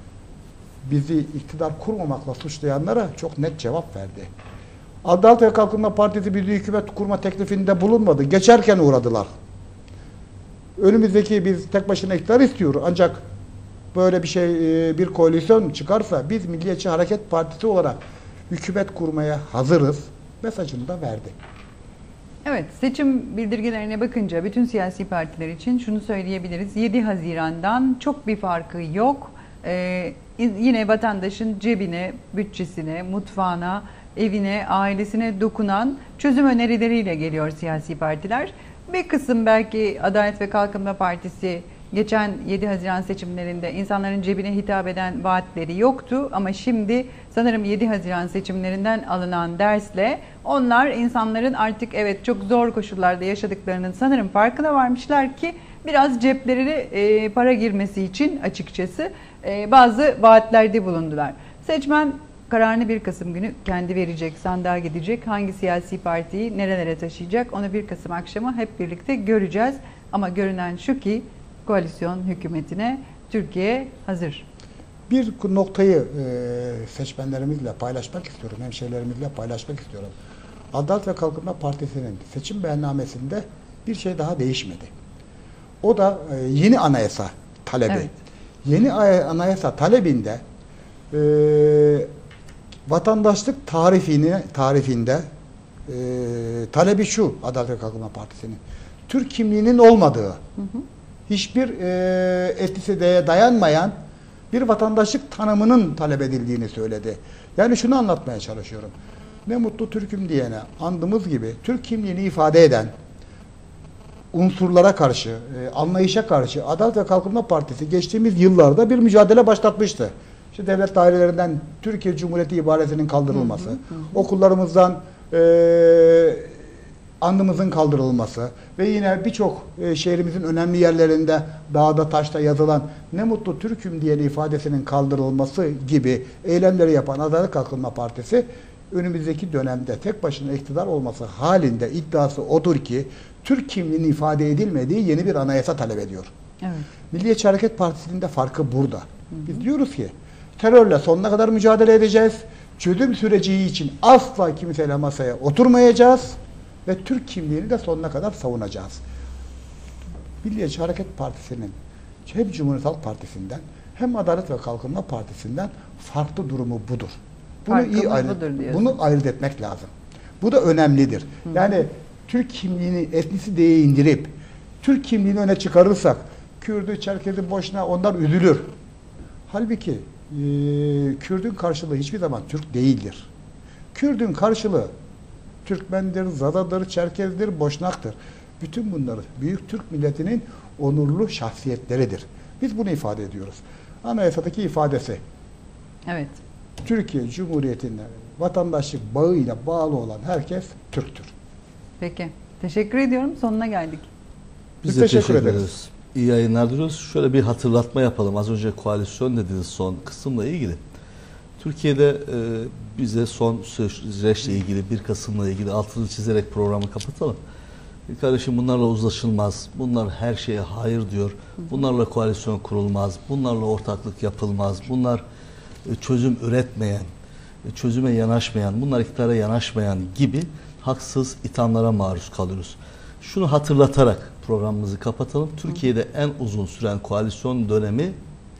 bizi iktidar kurmamakla suçlayanlara çok net cevap verdi. Adalet ve Kalkınma Partisi bizi hükümet kurma teklifinde bulunmadı. Geçerken uğradılar. Önümüzdeki biz tek başına iktidar istiyoruz. Ancak böyle bir şey, bir koalisyon çıkarsa biz Milliyetçi Hareket Partisi olarak hükümet kurmaya hazırız mesajını da verdi. Evet, seçim bildirgelerine bakınca bütün siyasi partiler için şunu söyleyebiliriz. yedi Haziran'dan çok bir farkı yok. Ee, yine vatandaşın cebine, bütçesine, mutfağına, evine, ailesine dokunan çözüm önerileriyle geliyor siyasi partiler. Bir kısım belki Adalet ve Kalkınma Partisi geçen yedi Haziran seçimlerinde insanların cebine hitap eden vaatleri yoktu ama şimdi sanırım yedi Haziran seçimlerinden alınan dersle onlar insanların artık evet çok zor koşullarda yaşadıklarının sanırım farkına varmışlar ki biraz ceplerine e, para girmesi için açıkçası e, bazı vaatlerde bulundular. Seçmen kararını bir Kasım günü kendi verecek, sandığa gidecek, hangi siyasi partiyi nerelere taşıyacak onu bir Kasım akşamı hep birlikte göreceğiz. Ama görünen şu ki koalisyon hükümetine Türkiye hazır. Bir noktayı e, seçmenlerimizle paylaşmak istiyorum, hemşehrilerimizle paylaşmak istiyorum. Adalet ve Kalkınma Partisi'nin seçim beyannamesinde bir şey daha değişmedi. O da e, yeni anayasa talebi. Evet. Yeni anayasa talebinde e, vatandaşlık tarifini tarifinde e, talebi şu Adalet ve Kalkınma Partisi'nin. Türk kimliğinin olmadığı, hı hı. hiçbir e, etnisiteye dayanmayan bir vatandaşlık tanımının talep edildiğini söyledi. Yani şunu anlatmaya çalışıyorum. Ne mutlu Türk'üm diyene, andımız gibi Türk kimliğini ifade eden unsurlara karşı, e, anlayışa karşı Adalet ve Kalkınma Partisi geçtiğimiz yıllarda bir mücadele başlatmıştı. İşte devlet dairelerinden Türkiye Cumhuriyeti ibaresinin kaldırılması, hı hı hı. okullarımızdan e, andımızın kaldırılması ve yine birçok e, şehrimizin önemli yerlerinde dağda taşta yazılan ne mutlu Türk'üm diyen ifadesinin kaldırılması gibi eylemleri yapan Adalet Kalkınma Partisi önümüzdeki dönemde tek başına iktidar olması halinde iddiası odur ki Türk kimliğinin ifade edilmediği yeni bir anayasa talep ediyor. Evet. Milliyetçi Hareket Partisi'nin de farkı burada. Hı hı. Biz diyoruz ki terörle sonuna kadar mücadele edeceğiz. Çözüm süreci için asla kimseyle masaya oturmayacağız ve Türk kimliğini de sonuna kadar savunacağız. Milliyetçi Hareket Partisi'nin hem Cumhuriyet Halk Partisi'nden hem Adalet ve Kalkınma Partisi'nden farklı durumu budur. Bunu Farkımız iyi ayrı, bunu ayırt etmek lazım. Bu da önemlidir. Hı. Yani Türk kimliğini etnisiteye indirip Türk kimliğini öne çıkarırsak Kürdü, Çerkezi, Boşna onlar üzülür. Halbuki e, Kürdün karşılığı hiçbir zaman Türk değildir. Kürdün karşılığı Türkmendir, Zadadır, Çerkezdir, Boşnaktır. Bütün bunları büyük Türk milletinin onurlu şahsiyetleridir. Biz bunu ifade ediyoruz. Anayasadaki ifadesi. Evet. Türkiye Cumhuriyeti'nde vatandaşlık bağıyla bağlı olan herkes Türktür. Peki. Teşekkür ediyorum. Sonuna geldik. Biz, Biz de teşekkür, teşekkür ederiz. ederiz. İyi yayınlar diliyoruz. Şöyle bir hatırlatma yapalım. Az önce koalisyon dediğiniz son kısımla ilgili. Türkiye'de e, bize son süreçle ilgili bir Kasım'la ilgili altını çizerek programı kapatalım. Kardeşim bunlarla uzlaşılmaz. Bunlar her şeye hayır diyor. Bunlarla koalisyon kurulmaz. Bunlarla ortaklık yapılmaz. Bunlar e, çözüm üretmeyen, e, çözüme yanaşmayan, bunlar iktidara yanaşmayan gibi haksız ithamlara maruz kalıyoruz. Şunu hatırlatarak programımızı kapatalım. Türkiye'de en uzun süren koalisyon dönemi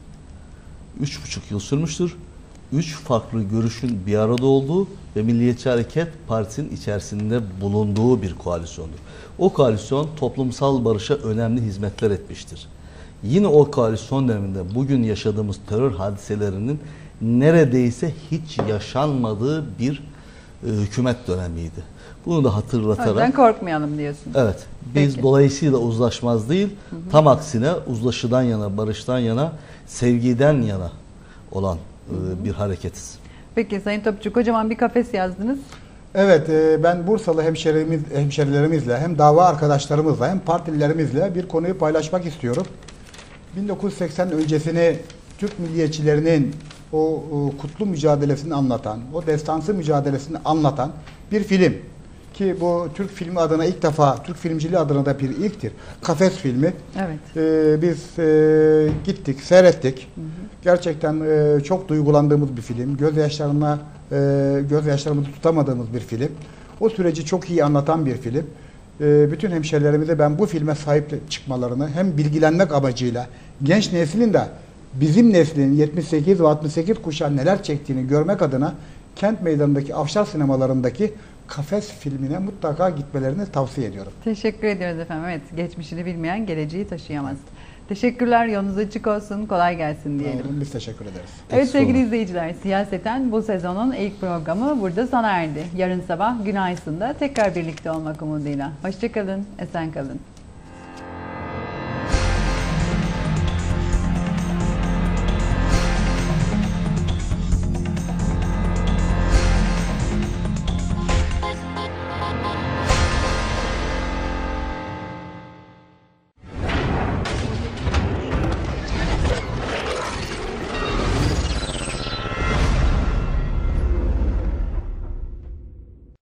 üç buçuk yıl sürmüştür. Üç farklı görüşün bir arada olduğu ve Milliyetçi Hareket Partisi'nin içerisinde bulunduğu bir koalisyondur. O koalisyon toplumsal barışa önemli hizmetler etmiştir. Yine o koalisyon döneminde bugün yaşadığımız terör hadiselerinin neredeyse hiç yaşanmadığı bir e, hükümet dönemiydi. Bunu da hatırlatarak... O yüzden korkmayalım diyorsun. Evet. Biz Peki. dolayısıyla uzlaşmaz değil, hı hı. tam aksine uzlaşıdan yana, barıştan yana, sevgiden yana olan hı hı. bir hareketiz. Peki Sayın Topçu, kocaman bir kafes yazdınız. Evet, ben Bursalı hemşerimiz, hemşerilerimizle, hem dava arkadaşlarımızla, hem partililerimizle bir konuyu paylaşmak istiyorum. bin dokuz yüz seksen öncesini Türk milliyetçilerinin o, o kutlu mücadelesini anlatan, o destansı mücadelesini anlatan bir film. Ki bu Türk filmi adına ilk defa, Türk filmciliği adına da bir ilktir. Kafes filmi. Evet. Ee, biz e, gittik, seyrettik. Hı hı. Gerçekten e, çok duygulandığımız bir film. Gözyaşlarına, e, gözyaşlarımızı tutamadığımız bir film. O süreci çok iyi anlatan bir film. E, bütün hemşerilerimize ben bu filme sahip çıkmalarını hem bilgilenmek amacıyla genç neslin de bizim neslin yetmiş sekiz ve altmış sekiz kuşağı neler çektiğini görmek adına Kent Meydanı'ndaki Afşar sinemalarındaki Kafes filmine mutlaka gitmelerini tavsiye ediyorum. Teşekkür ediyoruz efendim. Evet, geçmişini bilmeyen geleceği taşıyamaz. Teşekkürler, yolunuz açık olsun, kolay gelsin diyelim. Biz teşekkür ederiz. Evet sevgili izleyiciler, Siyaseten bu sezonun ilk programı burada sona erdi. Yarın sabah Günaysın'da tekrar birlikte olmak umuduyla. Hoşça kalın, esen kalın.